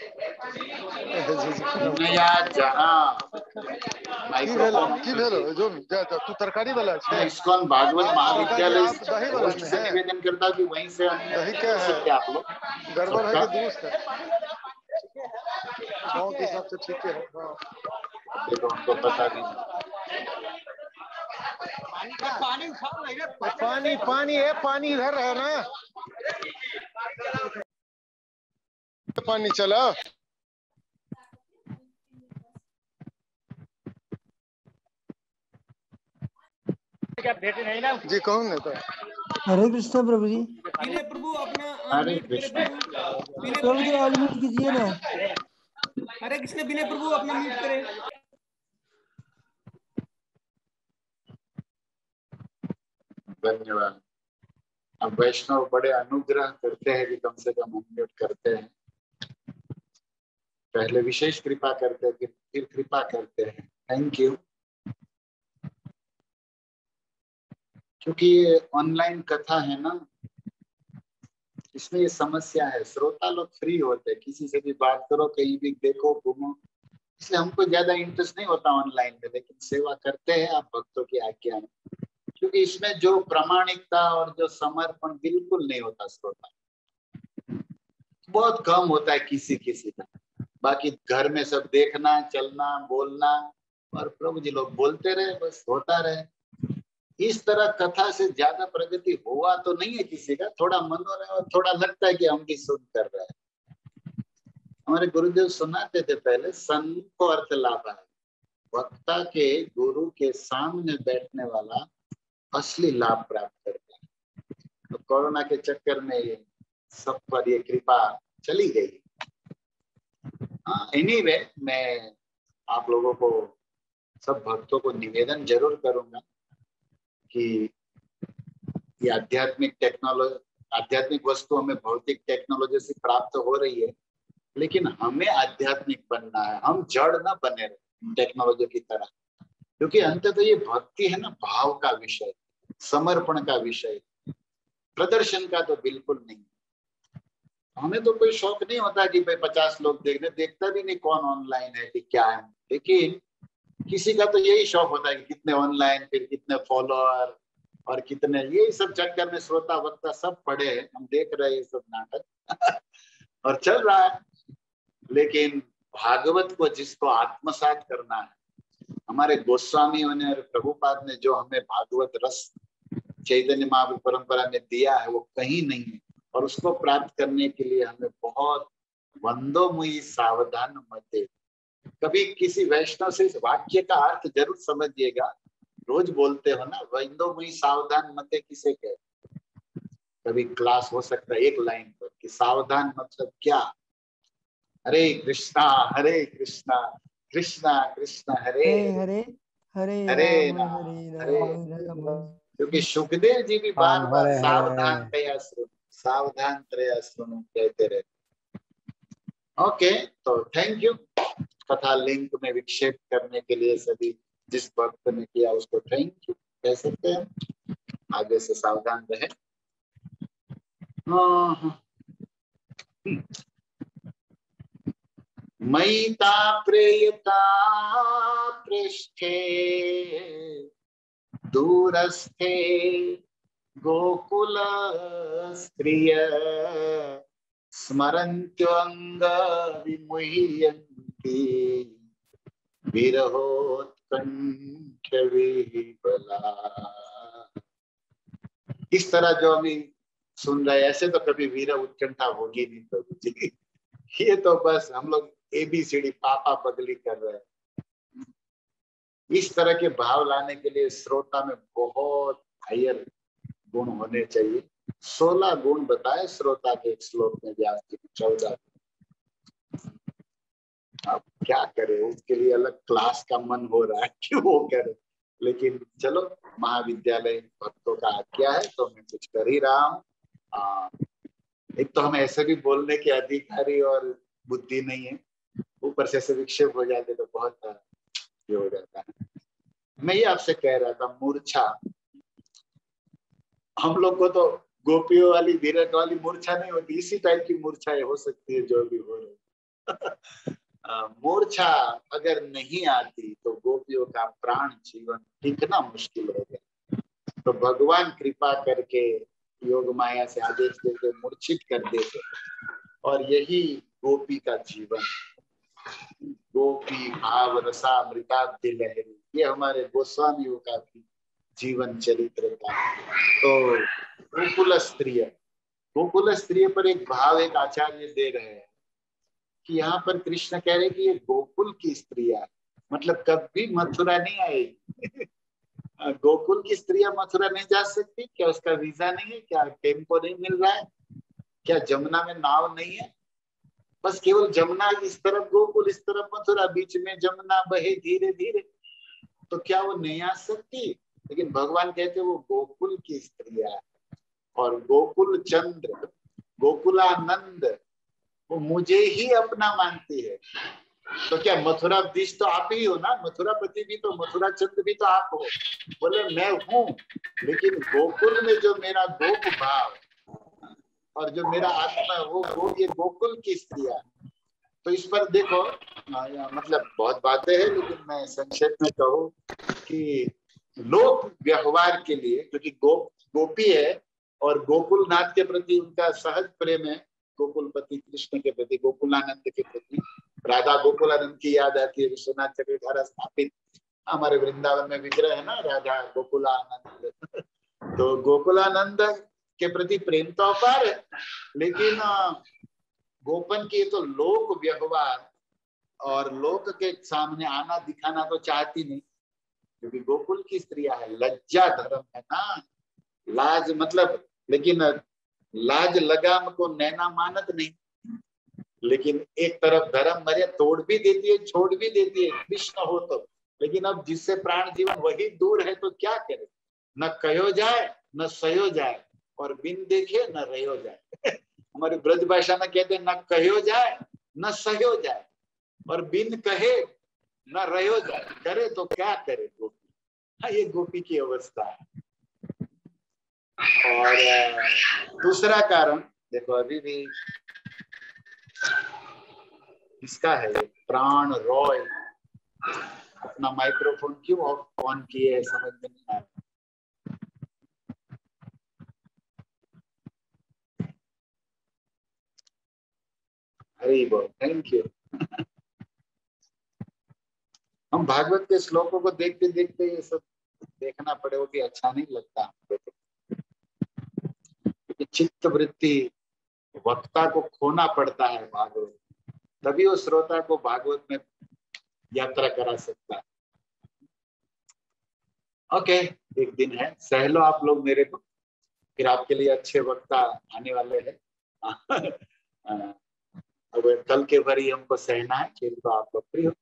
S1: विनया जहां माइक्रोफोन
S2: जो तू तरकारी वाला है,
S1: इस्कॉन भागवत महाविद्यालय
S2: दही वाला में
S1: से निवेदन करता हूँ कि वहीं से हम
S2: दही क्या है,
S1: आप लोग
S2: गड़बड़ है कि दुरुस्त है, गाँव के हिसाब से ठीक है।
S1: देखो उनको पता नहीं।
S2: पानी पानी है, पानी इधर है ना, पानी चला। जी कौन है तो?
S3: हरे कृष्ण प्रभु जी।
S4: विनय प्रभु अपना
S1: हरे
S4: म्यूट करे
S1: कृष्ण।
S4: प्रभु, विनय
S3: प्रभु जी आज म्यूट कीजिए ना।
S4: हरे कृष्ण विनय प्रभु अपना म्यूट करे।
S1: धन्यवाद। अब वैष्णव बड़े अनुग्रह करते हैं कि कम से कम अनम्यूट करते हैं। पहले विशेष कृपा करते हैं, फिर कृपा करते हैं। Thank you. क्योंकि ये ऑनलाइन कथा है ना, इसमें ये समस्या है, श्रोता लोग फ्री होते हैं, किसी से भी बात करो, कहीं भी देखो, घूमो, इसलिए हमको ज्यादा इंटरेस्ट नहीं होता ऑनलाइन में, लेकिन सेवा करते हैं आप भक्तों की आज्ञा में, क्योंकि इसमें जो प्रामाणिकता और जो समर्पण बिल्कुल नहीं होता, श्रोता बहुत कम होता है किसी किसी का। बाकी घर में सब देखना, चलना, बोलना, और प्रभु जी लोग बोलते रहे, बस होता रहे। इस तरह कथा से ज्यादा प्रगति हुआ तो नहीं है किसी का, थोड़ा मन हो रहा है और थोड़ा लगता है कि हम भी सुन कर रहे हैं। हमारे गुरुदेव सुनाते थे पहले, संत को अर्थ लाभ है, वक्ता के गुरु के सामने बैठने वाला असली लाभ प्राप्त करता है। तो कोरोना के चक्कर में ये सब पर ये कृपा चली गई। हाँ, एनीवे मैं आप लोगों को, सब भक्तों को निवेदन जरूर करूंगा कि ये आध्यात्मिक टेक्नोलॉजी, आध्यात्मिक वस्तु हमें भौतिक टेक्नोलॉजी से प्राप्त हो रही है, लेकिन हमें आध्यात्मिक बनना है, हम जड़ ना बने रहे टेक्नोलॉजी की तरह, क्योंकि अंततः ये भक्ति है ना, भाव का विषय, समर्पण का विषय, प्रदर्शन का तो बिल्कुल नहीं। हमें तो कोई शौक नहीं होता कि भाई पचास लोग देखने, देखता भी नहीं कौन ऑनलाइन है कि क्या है, लेकिन किसी का तो यही शौक होता है कि कितने ऑनलाइन, फिर कितने फॉलोअर और कितने, यही सब चक्कर में श्रोता वक्ता सब पड़े हैं, हम देख रहे हैं ये सब नाटक और चल रहा है। लेकिन भागवत को जिसको आत्मसात करना है, हमारे गोस्वामियों ने और प्रभुपाद ने जो हमें भागवत रस चैतन्य महाप्रभु परंपरा में दिया है, वो कहीं नहीं है, और उसको प्राप्त करने के लिए हमें बहुत वंदो मुई सावधान मते। कभी किसी वैष्णव से इस वाक्य का अर्थ जरूर समझिएगा, रोज बोलते हो ना, वंदो मुई सावधान मते किसे कहते। कभी क्लास हो सकता है एक लाइन पर कि सावधान मतलब क्या, हरे कृष्णा हरे कृष्णा कृष्णा कृष्णा हरे
S3: हरे हरे
S1: हरे
S3: राम
S1: राम
S3: हरे
S1: हरे
S3: राम राम।
S1: क्योंकि सुखदेव जी भी बार बार सावधान तया सुनो सावधान तया सुनो कहते रहे। ओके, तो थैंक यू कथा लिंक में विक्षेप करने के लिए सभी जिस भक्त ने किया उसको थैंक यू कह सकते हैं। आगे से सावधान रहे। मयिता प्रेयता पृष्ठे दूरस्थे गोकुल स्त्रिय स्मरन्त्योऽङ्ग विमुह्यन्ति विरहोत्कण्ठ विह्वला। इस तरह जो अभी सुन रहे ऐसे तो कभी वीर उत्कंठा होगी नहीं प्रभु जी। ये तो बस हम लोग एबीसीडी पापा पगली कर रहे हैं। इस तरह के भाव लाने के लिए श्रोता में बहुत हायर गुण होने चाहिए। सोलह गुण बताए श्रोता के एक श्लोक में व्यास जी ने चौदह। अब क्या करे, उसके लिए अलग क्लास का मन हो रहा है कि वो करे, लेकिन चलो महाविद्यालय भक्तों का आज्ञा है तो मैं कुछ कर ही रहा हूँ। एक तो हम ऐसे भी बोलने के अधिकारी और बुद्धि नहीं है, ऊपर से ऐसे विक्षेप हो जाते तो बहुत ये हो जाता है। मैं ये आपसे कह रहा था मूर्छा, हम लोग को तो गोपियों वाली विरट वाली मूर्छा नहीं होती, इसी टाइप की मूर्छाएं हो सकती है जो भी हो रही। मूर्छा अगर नहीं आती तो गोपियों का प्राण जीवन टिकना मुश्किल हो गया। तो भगवान कृपा करके योग माया से आदेश देते मूर्छित कर देते, और यही गोपी का जीवन। गोपी भाव रसामृताब्धि लहरी, ये हमारे गोस्वामियों का भी जीवन चरित्र था। तो गोकुल स्त्रिय, गोकुल स्त्रिय पर एक भाव एक आचार्य दे रहे हैं कि यहाँ पर कृष्ण कह रहे कि ये गोकुल की स्त्रियां, मतलब कभी मथुरा नहीं आएगी। गोकुल की स्त्रियां मथुरा नहीं जा सकती क्या? उसका वीजा नहीं है क्या? टेम्पो नहीं मिल रहा है क्या? जमुना में नाव नहीं है? बस केवल जमुना इस तरफ गोकुल इस तरफ मथुरा, बीच में जमुना बहे धीरे धीरे, तो क्या वो नहीं आ सकती? लेकिन भगवान कहते वो गोकुल की स्त्रियां, और गोकुल चंद्र गोकुलानंद वो मुझे ही अपना मानती है। तो क्या मथुरा दिश तो आप ही हो ना, मथुरापति भी तो, मथुरा चंद्र भी तो आप हो। बोले मैं हूँ, लेकिन गोकुल में जो मेरा गोप भाव और जो मेरा आत्मा वो गो, ये गोकुल की स्त्रियां। तो इस पर देखो मतलब बहुत बातें हैं, लेकिन मैं संक्षेप में कहूँ कि लोक व्यवहार के लिए, क्योंकि गो गोपी है और गोकुलनाथ के प्रति उनका सहज प्रेम है, गोकुलपति कृष्ण के प्रति, गोकुलानंद के प्रति। राधा गोकुलानंद की याद आती है, विश्वनाथ चक्र द्वारा स्थापित हमारे वृंदावन में विग्रह है ना, राधा गोकुलानंद। तो गोकुलानंद के प्रति प्रेम तो अपार है, लेकिन गोपन के तो लोक व्यवहार और लोक के सामने आना दिखाना तो चाहती नहीं, क्योंकि गोकुल की स्त्रियां है, लज्जा धर्म है ना, लाज मतलब, लेकिन लाज लगाम को नैना मानत नहीं, लेकिन एक तरफ धर्म मर्यादा तोड़ भी देती है, छोड़ भी देती है, कृष्ण हो तो। लेकिन अब जिससे प्राण जीवन वही दूर है तो क्या करे, न कहो जाए न सहो जाए, और बिन देखे न रहो जाए। हमारी ब्रज भाषा में कहते हैं न कहो जाए न सहो जाए, और बिन कहे न रहो जाए, करे तो क्या करे गोपी। हाँ, ये गोपी की अवस्था है। और दूसरा कारण देखो, अभी भी इसका है प्राण रॉय अपना माइक्रोफोन क्यों ऑन किए है समझ में नहीं आ रहा। हरी बोल, थैंक यू। हम भागवत के श्लोकों को देखते देखते ये सब देखना पड़े वो भी अच्छा नहीं लगता हमको, क्योंकि चित्त वृत्ति वक्ता को खोना पड़ता है भागवत, तभी वो श्रोता को भागवत में यात्रा करा सकता है। ओके, एक दिन है, सह लो आप लोग मेरे को, फिर आपके लिए अच्छे वक्ता आने वाले हैं। अगर कल के भर ही हमको सहना है फिर तो आपको प्रिय हो।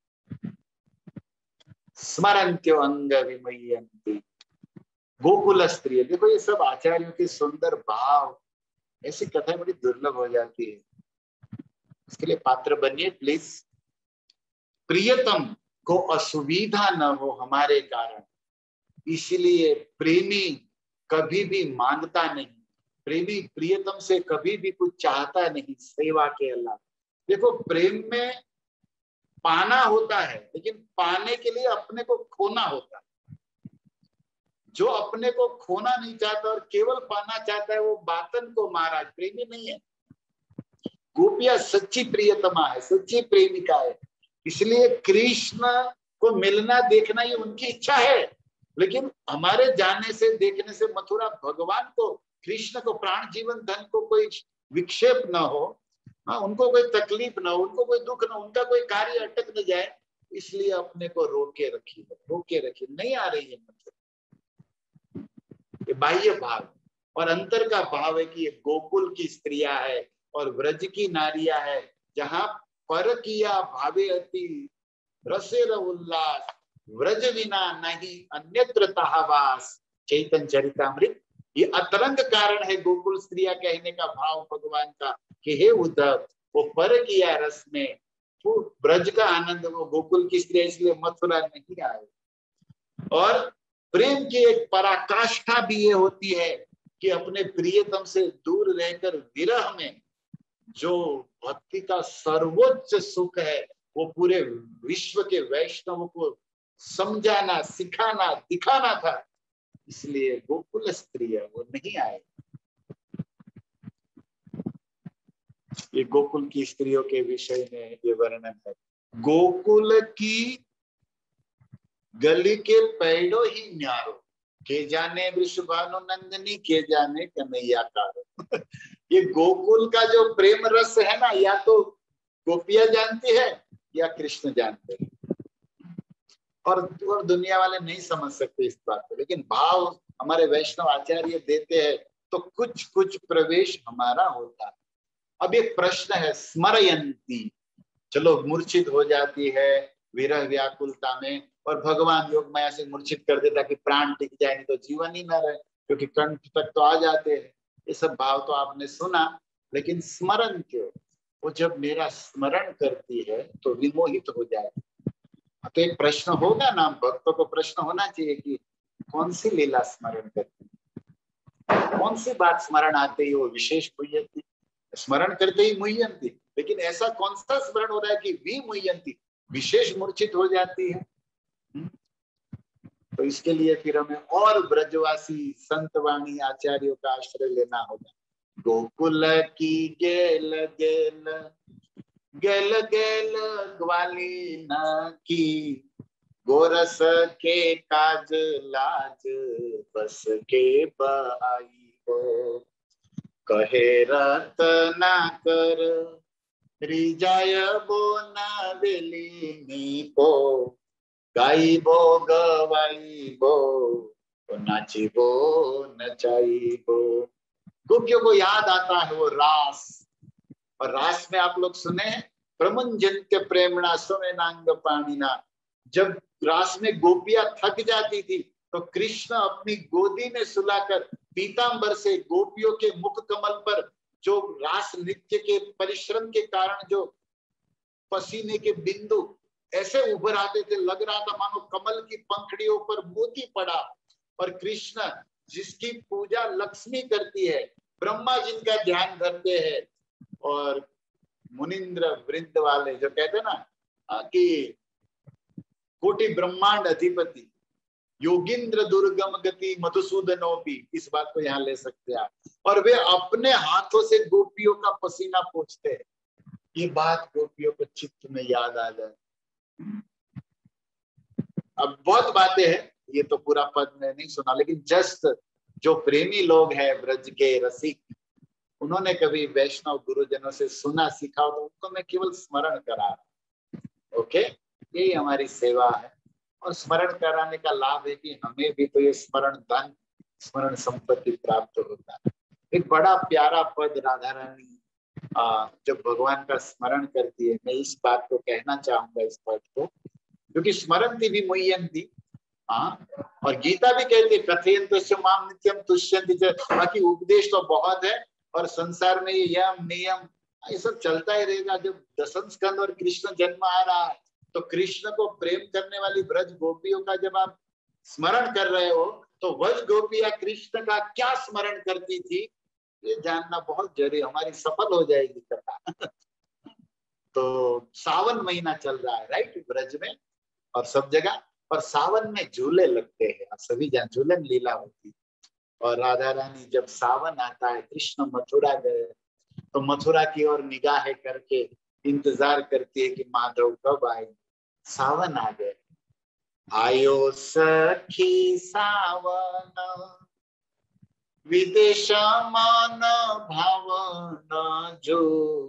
S1: स्मरन्त्यो अंग विमय्यन्ति गोकुल स्त्री। देखो ये सब आचार्यों के सुंदर भाव, ऐसी कथाएं बड़ी दुर्लभ हो जाती है। इसके लिए पात्र बनिए प्लीज। प्रियतम को असुविधा न हो हमारे कारण, इसलिए प्रेमी कभी भी मांगता नहीं, प्रेमी प्रियतम से कभी भी कुछ चाहता नहीं सेवा के अलावा। देखो प्रेम में पाना होता है, लेकिन पाने के लिए अपने को खोना होता है। जो अपने को खोना नहीं चाहता और केवल पाना चाहता है वो बातन को महाराज प्रेमी नहीं है। गोपिया सच्ची प्रियतमा है, सच्ची प्रेमिका है, इसलिए कृष्ण को मिलना देखना ये उनकी इच्छा है। लेकिन हमारे जाने से देखने से मथुरा भगवान को, कृष्ण को, प्राण जीवन धन को कोई विक्षेप न हो, हाँ, उनको कोई तकलीफ ना हो, उनको कोई दुख ना, उनका कोई कार्य अटक न जाए, इसलिए अपने को रोके रखी है, रोके रखी नहीं आ रही है। मतलब ये बाह्य भाव और अंतर का भाव है कि ये गोकुल की स्त्रियां है और व्रज की नारियां है, जहां पर किया भावे अति रसेर उल्लास, व्रज विना नहीं अन्यत्र ताहवास। चैतन्य चरितामृत। ये अतरंग कारण है गोकुल स्त्रियां कहने का भाव भगवान का कि हे उद्धव, वो पर किया रस में, वो ब्रज का आनंद, वो गोकुल की स्त्रियां इसलिए मथुरा नहीं आए। और प्रेम की एक पराकाष्ठा भी ये होती है कि अपने प्रियतम से दूर रहकर विरह में जो भक्ति का सर्वोच्च सुख है वो पूरे विश्व के वैष्णव को समझाना, सिखाना, दिखाना था, इसलिए गोकुल स्त्री है वो नहीं आए। ये गोकुल की स्त्रियों के विषय में ये वर्णन है। गोकुल की गली के पैडो ही न्यारो, के जाने वृषभानु नंदनी, के जाने कन्हैया कारो। ये गोकुल का जो प्रेम रस है ना, या तो गोपिया जानती है या कृष्ण जानते हैं, और, और दुनिया वाले नहीं समझ सकते इस बात को, लेकिन भाव हमारे वैष्णव आचार्य देते हैं तो कुछ कुछ प्रवेश हमारा होता है। अब एक प्रश्न है, स्मरयंती, चलो मूर्छित हो जाती है विरह व्याकुलता में, और भगवान योग माया से मूर्छित कर देता कि प्राण टिक जाए, नहीं तो जीवन ही न रहे, क्योंकि कंठ तक तो आ जाते हैं। ये सब भाव तो आपने सुना, लेकिन स्मरण क्यों? वो जब मेरा स्मरण करती है तो विमोहित हो जाए। तो एक प्रश्न होगा ना, भक्तों को प्रश्न होना चाहिए कि कौन सी लीला स्मरण करती है, कौन सी बात स्मरण आते ही वो विशेष मुह्यंती, स्मरण करते ही मुह्यंती, लेकिन ऐसा कौन सा स्मरण हो रहा है कि विमुह्यंती, विशेष मूर्छित हो जाती है। तो इसके लिए फिर हमें और ब्रजवासी संतवाणी आचार्यों का आश्रय लेना होगा। गोकुल की गेल गेल गेल गेल ग्वाली न की, गोरस के काज लाज बस के बहाई हो, कहे रत ना कर रिजाय बो न बेली को, गाई बो गवाई बो नाची बो नचाई बो। गोपियों को याद आता है वो रास, और रास में आप लोग सुने हैं, प्रमुंजन्त्य प्रेमणा सुमेनांग पाणिना। जब रास में गोपियां थक जाती थी तो कृष्ण अपनी गोदी में सुलाकर पीतांबर से गोपियों के मुख कमल पर जो रास नृत्य के परिश्रम के कारण जो पसीने के बिंदु ऐसे उभर आते थे, लग रहा था मानो कमल की पंखड़ियों पर मोती पड़ा। और कृष्ण जिसकी पूजा लक्ष्मी करती है, ब्रह्मा जिनका ध्यान धरते हैं, और मुनिंद्र वृंद वाले जो कहते हैं ना कि कोटि ब्रह्मांड अधिपति, योगिंद्र दुर्गम गति मधुसूदनोपि, इस बात को यहाँ ले सकते हैं आप। और वे अपने हाथों से गोपियों का पसीना पोंछते हैं। ये बात गोपियों को चित्त में याद आ जाए। अब बहुत बातें हैं, ये तो पूरा पद में नहीं सुना, लेकिन जस्ट जो प्रेमी लोग हैं ब्रज के रसिक, उन्होंने कभी वैष्णव गुरुजनों से सुना सीखा हो तो उनको मैं केवल स्मरण करा। ओके, यही हमारी सेवा है। और स्मरण कराने का लाभ है कि हमें भी तो ये स्मरण धन, स्मरण संपत्ति प्राप्त होता है। एक बड़ा प्यारा पद राधा रानी आ, जब भगवान का स्मरण करती है, मैं इस बात को कहना चाहूंगा इस बात को, क्योंकि स्मरण थी भी मुह्यंती। हाँ, और गीता भी कहती है कथयन्ति माम नित्यम तुष्यन्ति च। बाकी उपदेश तो बहुत है, और संसार में ये यम नियम ये सब चलता ही रहेगा। जब दशम स्कंद और कृष्ण जन्म आ रहा है, तो कृष्ण को प्रेम करने वाली ब्रज गोपियों का जब आप स्मरण कर रहे हो, तो व्रज गोपियां कृष्ण का क्या स्मरण करती थी, ये जानना बहुत जरूरी। हमारी सफल हो जाएगी कथा। तो सावन महीना चल रहा है राइट, ब्रज में और सब जगह, और सावन में झूले लगते हैं, सभी जगह झूलन लीला होती है। और राधा रानी जब सावन आता है, कृष्ण मथुरा गए, तो मथुरा की ओर निगाहें करके इंतजार करती है कि माधव कब आए। सावन आ गए, आयो सखी सावन विदेश मन भावन जो,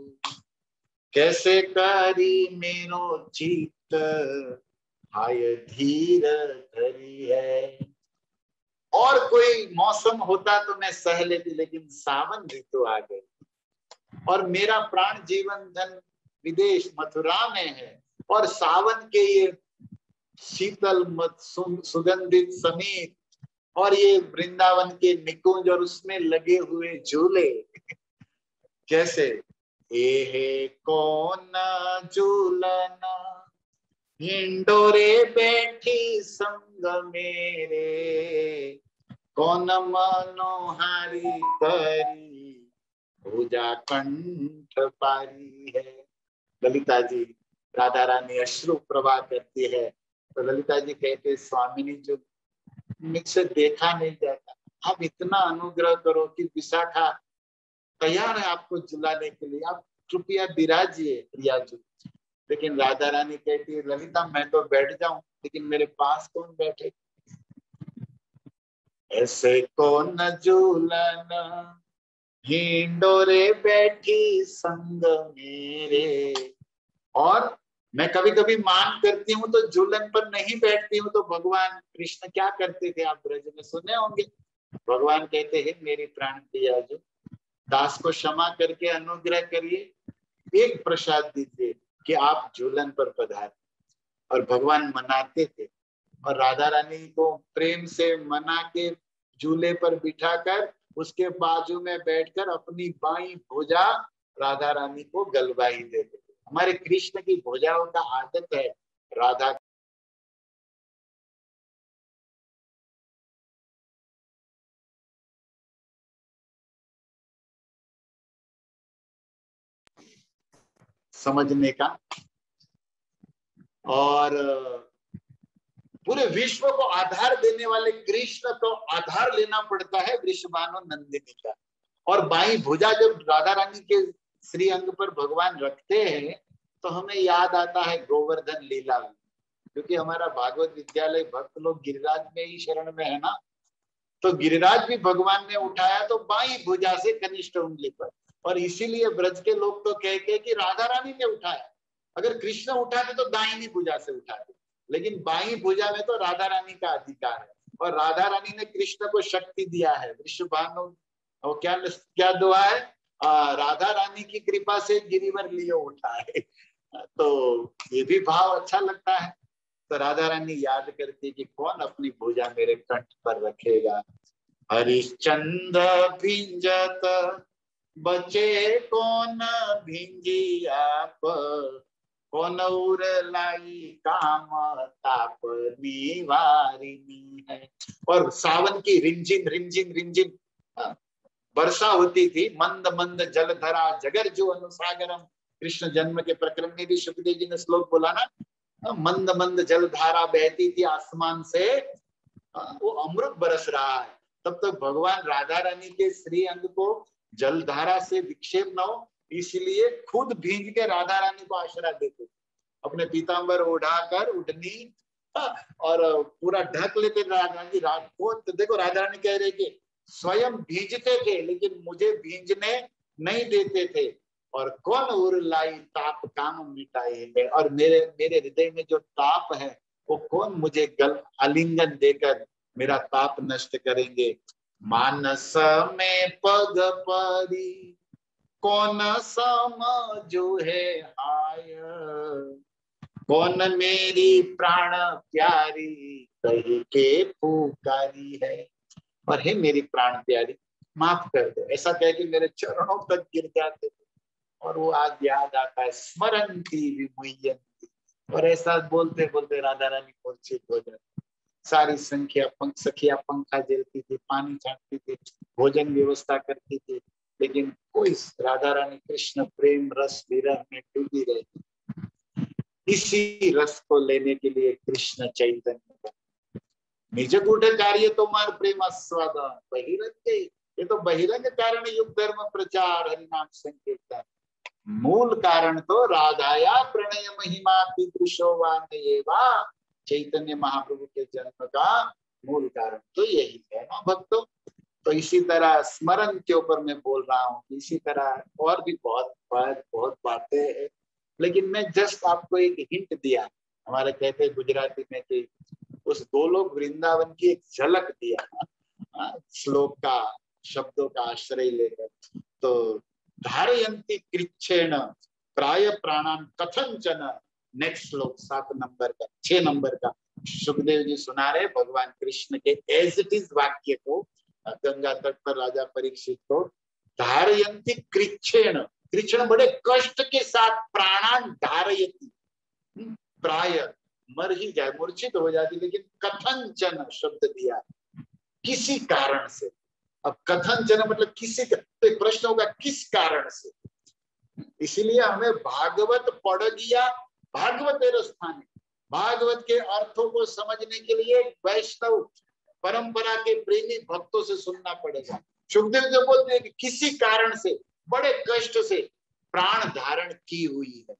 S1: कैसे करी मेरो चित्त हाय धीर धरी है। और कोई मौसम होता तो मैं सह लेती, लेकिन सावन ऋतु आ गई, और मेरा प्राण जीवन धन विदेश मथुरा में है, और सावन के ये शीतल मत सुगंधित समीप, और ये वृंदावन के निकुंज और उसमें लगे हुए झूले, कैसे ए कौन झूलन हिंडोरे बैठी संग मेरे, कौन मनोहारी करी पूजा कंठ पारी है। ललिता जी, राधा रानी अश्रु प्रवाह करती है, तो ललिता जी कहते स्वामिनी जो मुझसे देखा नहीं जाता, आप इतना अनुग्रह करो कि विशाखा तैयार है आपको झुलाने के लिए, आप कृपया विराजिए प्रिया जी। लेकिन राधा रानी कहती है ललिता मैं तो बैठ जाऊं, लेकिन मेरे पास कौन बैठे, ऐसे कौन झूलन हिंडोरे बैठी संग मेरे। और मैं कभी कभी मान करती हूँ तो झूलन पर नहीं बैठती हूँ, तो भगवान कृष्ण क्या करते थे आप ब्रज में सुने होंगे। भगवान कहते हैं मेरी प्राण प्रिया जो, दास को क्षमा करके अनुग्रह करिए, एक प्रसाद दीजिए कि आप झूलन पर पधारे। और भगवान मनाते थे, और राधा रानी को प्रेम से मना के झूले पर बिठाकर उसके बाजू में बैठकर अपनी बाईं भुजा राधा रानी को गलवाई देते थे। हमारे कृष्ण की भुजाओं का आदत है राधा समझने का, और पूरे विश्व को आधार देने वाले कृष्ण को आधार लेना पड़ता है वृषभानु नंदिनी का। और बाईं भुजा जब राधा रानी के श्री अंग पर भगवान रखते हैं, तो हमें याद आता है गोवर्धन लीला, क्योंकि हमारा भागवत विद्यालय भक्त लोग गिरिराज में ही शरण में है ना, तो गिरिराज भी भगवान ने उठाया तो बाईं भुजा से कनिष्ठ उंगली पर। और इसीलिए ब्रज के लोग तो कहते कि राधा रानी ने उठाया, अगर कृष्ण उठाते तो दाहिनी भुजा से उठाते, लेकिन बाईं भुजा में तो राधा रानी का अधिकार है। और राधा रानी ने कृष्ण को शक्ति दिया है वृषभानु, और क्या क्या दुआ है, आ, राधा रानी की कृपा से गिरिवर लियो उठाए। तो ये भी भाव अच्छा लगता है। तो राधा रानी याद करती कि कौन अपनी भुजा मेरे कंठ पर रखेगा। हरिश्चंद्र भिंजत बचे कौन भिंजी आप, कौन उर लाई काम ताप निवारिणी है। और सावन की रिमझिम रिमझिम रिमझिम वर्षा होती थी, मंद मंद जलधरा जगर जो अनुसागरम। कृष्ण जन्म के प्रकरण में भी सुखदेव जी ने श्लोक बोला ना, मंद मंद जलधारा बहती थी आसमान से, वो अमृत बरस रहा है। तब तक भगवान राधा रानी के श्री अंग को जलधारा से विक्षेप न हो, इसलिए खुद भींज के राधा रानी को आश्रय देते थे, अपने पीताम्बर उड़ाकर उठनी और पूरा ढक लेते राधा रानी रात को। तो देखो राधा रानी कह रहे कि स्वयं भींजते थे लेकिन मुझे भींजने नहीं देते थे, और कौन उर लाई ताप काम मिटाए है। और मेरे मेरे हृदय में जो ताप है वो कौन मुझे गल आलिंगन देकर मेरा ताप नष्ट करेंगे। मानस में पग परी कौन सम जो है आय, कौन मेरी प्राण प्यारी कही के पुकारी है। और हे मेरी प्राण प्यारी माफ कर दो, ऐसा कह के मेरे चरणों तक गिर जाते थे। और वो आज याद आता है, स्मरंती विमुह्यन्ति, और ऐसा बोलते बोलते राधा रानी मूर्छित हो जाती। सारी संख्या पंख सखिया पंखा झेलती थी, पानी छाटती थी, भोजन व्यवस्था करती थी, लेकिन कोई राधा रानी कृष्ण प्रेम रस विरह में डूबी रही। इसी रस को लेने के लिए कृष्ण चैतन्य निज गूढ़ कार्य तो मार प्रेम आस्वाद बहिरंग, ये तो बहिरंग कारण युग धर्म प्रचार हरिनाम संकीर्तन, मूल कारण तो राधाया प्रणय महिमा पितृशोवान ये वा, चैतन्य महाप्रभु के जन्म का मूल कारण तो यही है ना भक्तों। तो इसी तरह स्मरण के ऊपर मैं बोल रहा हूँ, इसी तरह और भी बहुत बहुत बहुत बातें हैं, लेकिन मैं जस्ट आपको एक हिंट दिया। हमारे कहते हैं गुजराती में कि उस गोलोक वृंदावन की एक झलक दिया श्लोक का, शब्दों का आश्रय लेकर। तो धारयन्ति कृच्छेण प्राय प्राणान कथंचन, नेक्स्ट श्लोक सात नंबर का, छह नंबर का, सुखदेव जी सुना रहे भगवान कृष्ण के एज इट इज वाक्य को गंगा तट पर राजा परीक्षित को। धारयन्ति कृच्छेण, कृष्ण बड़े कष्ट के साथ प्राणान धारयति, प्राय मर ही जाए, मूर्छित हो जाती, लेकिन कथंचन शब्द दिया, किसी कारण से। अब कथंचन मतलब किसी का, तो एक प्रश्न होगा किस कारण से। इसीलिए हमें भागवत पढ़ लिया, भागवत स्थान, भागवत के अर्थों को समझने के लिए वैष्णव परंपरा के प्रेमी भक्तों से सुनना पड़ेगा। सुखदेव जो बोलते हैं कि किसी कारण से, बड़े कष्ट से प्राण धारण की हुई है,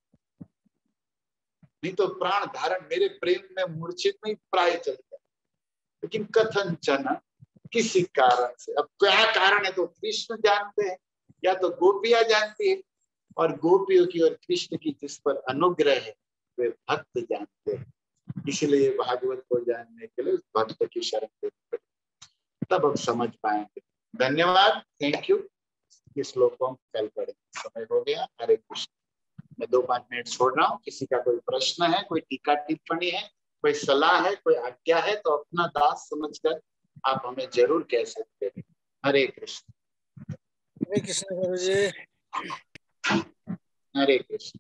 S1: नहीं तो प्राण धारण मेरे प्रेम में मूर्छित नहीं प्राय चल गया, लेकिन कथंचन किसी कारण से। अब क्या कारण है तो कृष्ण जानते हैं, या तो गोपियां जानती है, और गोपियों की और कृष्ण की जिस पर अनुग्रह है वे भक्त जानते हैं। इसलिए भागवत को जानने के लिए उस भक्त की शरण लेनी पड़ेगी, तब हम समझ पाएंगे। धन्यवाद, थैंक यू। इस श्लोक को हम कल पढ़ेंगे, समय हो गया। हरे कृष्ण। मैं दो पांच मिनट छोड़ रहा हूँ, किसी का कोई प्रश्न है, कोई टीका टिप्पणी है, कोई सलाह है, कोई आज्ञा है, तो अपना दास समझकर आप हमें जरूर कह सकते हैं। हरे कृष्ण।
S2: हरे कृष्ण प्रभु जी।
S1: हरे कृष्ण।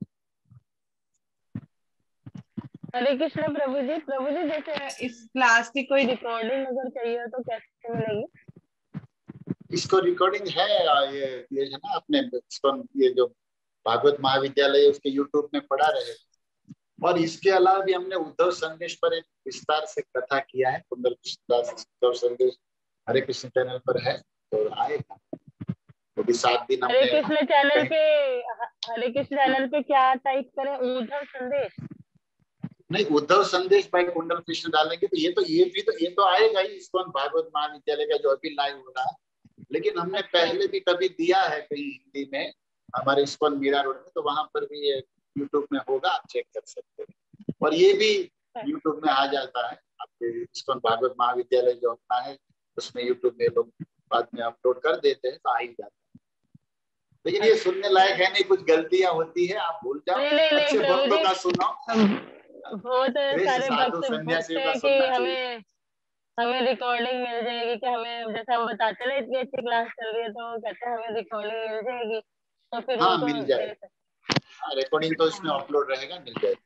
S5: हरे कृष्ण प्रभु जी। प्रभु जी जैसे इस क्लास की कोई रिकॉर्डिंग अगर चाहिए तो कैसे मिलेगी?
S1: इसको रिकॉर्डिंग है, ये ये है ना अपने ये जो भागवत महाविद्यालय उसके यूट्यूब में पड़ा रहे। और इसके अलावा भी हमने उद्धव संदेश पर एक विस्तार से कथा किया है, कुंडल कृष्णदास उद्धव संदेश हरे कृष्ण चैनल पर है, तो आएगा वो भी सात दिन।
S5: हरे कृष्ण चैनल पे, हरे कृष्ण चैनल पे क्या टाइप करें? उद्धव संदेश
S1: नहीं, उद्धव संदेश भाई कुंडल कृष्ण डालेंगे तो ये तो ये भी तो ये तो आएगा ही। इसको भागवत महाविद्यालय का जो अभी लाइव हो रहा है, लेकिन हमने पहले भी कभी दिया है कहीं हिंदी में, हमारे इस्कॉन मीरा रोड में, तो वहां पर भी ये यूट्यूब में होगा, आप चेक कर सकते हैं। और ये भी यूट्यूब में आ जाता है, आपके इस्कॉन भागवत महाविद्यालय जो अपना है उसमें यूट्यूब में लोग बाद में अपलोड कर देते हैं, तो आ ही जाता है। लेकिन ये सुनने लायक है नहीं, कुछ गलतियां होती है, आप भूल जाओ, अच्छे भक्तों का सुनो।
S5: बहुत सारे भक्त पूछते हैं कि हमें हमें रिकॉर्डिंग मिल जाएगी, कि हमें जैसे हम बताते हैं इतनी अच्छी क्लास चल रही है तो कहते हैं हमें रिकॉर्डिंग मिल जाएगी, तो फिर
S1: हाँ
S5: उनको
S1: मिल जाएगी, रिकॉर्डिंग तो इसमें अपलोड रहेगा, मिल जाएगी।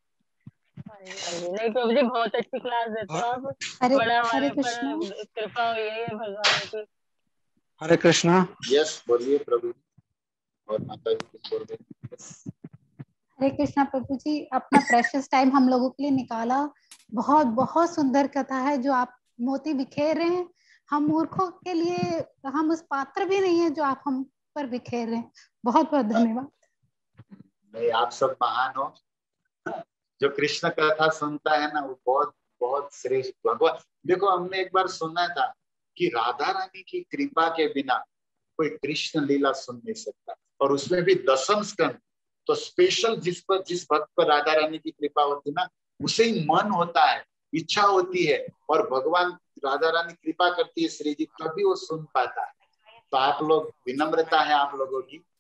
S5: नहीं प्रभु जी बहुत अच्छी क्लास देते हो आप, बड़ा हमारे पर कृपा हुई है भगवान की।
S2: हरे कृष्णा।
S1: यस बोलिए प्रभु। और माता जी कुछ बोल रहे हैं।
S6: हरे कृष्णा प्रभु जी, अपना प्रेशियस टाइम हम लोगों के लिए निकाला, बहुत बहुत सुंदर कथा है जो आप मोती बिखेर रहे हैं। हम मूर्खों के लिए हम उस पात्र भी नहीं है जो आप हम पर बिखेर रहे हैं। बहुत बहुत धन्यवाद।
S1: नहीं, आप सब महान हो। जो कृष्ण कथा सुनता है ना वो बहुत बहुत श्रेष्ठ भगवान। देखो हमने एक बार सुना था कि राधा रानी की कृपा के बिना कोई कृष्ण लीला सुन नहीं सकता, और उसमें भी दसम स्कंद, तो स्पेशल जिस पर जिस भक्त पर राधा रानी की कृपा होती ना, उसे ही मन होता है, इच्छा होती है, और भगवान राधा रानी कृपा करती है श्री जी, तभी वो सुन पाता है। तो आप लोग, विनम्रता है आप लोगों की,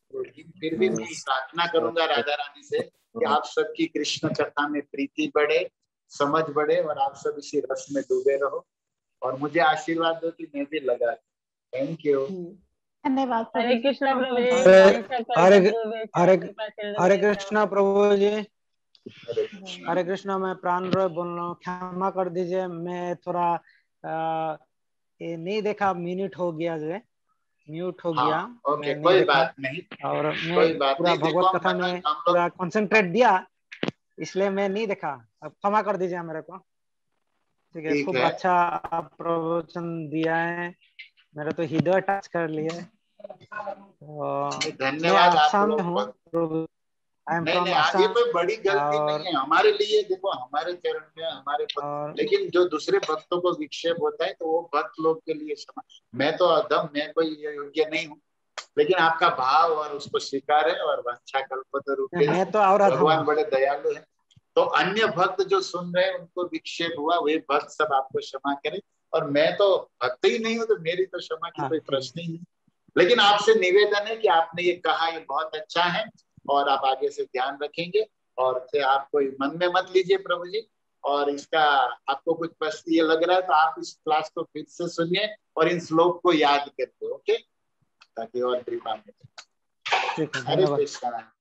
S1: लेकिन फिर भी मैं प्रार्थना करूंगा राधा रानी से कि आप सबकी कृष्ण कथा में प्रीति बढ़े, समझ बढ़े और आप सब इसी रस में डूबे रहो और मुझे आशीर्वाद दो कि मैं भी लगा। Thank you.
S6: धन्यवाद
S5: हरे
S6: प्रभु जी।
S5: कृष्णा प्रभु जी।
S2: हरे
S5: हरे
S2: हरे हरे कृष्णा प्रभु जी। हरे कृष्णा। मैं प्राण रॉय बोल रहा हूँ, क्षमा कर दीजिए, मैं थोड़ा आ, ये नहीं देखा, मिनट हो गया जो म्यूट हो गया।
S1: हाँ, ओके,
S2: मैं
S1: कोई
S2: नहीं देखा
S1: बात नहीं,
S2: और
S1: कोई
S2: मैं
S1: बात
S2: पूरा
S1: नहीं। देखो
S2: भगवत कथा
S1: मतलब
S2: में
S1: हम लोग
S2: पूरा कंसंट्रेट दिया, इसलिए मैं नहीं देखा। अब क्षमा कर दीजिए मेरे को। ठीक है,
S1: ठीक
S2: खूब
S1: है।
S2: अच्छा आप प्रवचन दिया है, मेरा तो हृदय टच कर लिया। तो मैं
S1: धन्यवाद आप
S2: आसाम में
S1: लोग।
S2: हूँ प्रभु, आई एम
S1: नहीं
S2: फ्रॉम
S1: नहीं, ये
S2: आसाम।
S1: कोई बड़ी गलती
S2: और
S1: नहीं है हमारे लिए। देखो हमारे चरण में हमारे भक्त,
S2: और
S1: लेकिन जो दूसरे भक्तों को विक्षेप होता है तो वो भक्त लोग के लिए क्षमा। मैं तो अधम, मैं कोई योग्य नहीं हूँ, लेकिन आपका भाव और उसको स्वीकार है और वांछा कल्पतरु
S2: मैं तो और अधम
S1: भगवान
S2: हूँ।
S1: बड़े दयालु है। तो अन्य भक्त जो सुन रहे हैं उनको विक्षेप हुआ, वे भक्त सब आपको क्षमा करें। और मैं तो भक्त ही नहीं हूँ तो मेरी तो क्षमा की
S2: हाँ,
S1: कोई
S2: ठीक।
S1: प्रश्न ही नहीं। लेकिन आपसे निवेदन है कि आपने ये कहा, ये बहुत अच्छा है और आप आगे से ध्यान रखेंगे। और फिर आप कोई मन में मत लीजिए प्रभु जी। और इसका आपको कुछ प्रश्न ये लग रहा है तो आप इस क्लास को फिर से सुनिए और इन श्लोक को याद करके, ओके, ताकि और कृपा मिले।
S2: ठीक है,
S1: हरे
S2: धन्यवाद।
S1: कृष्णा।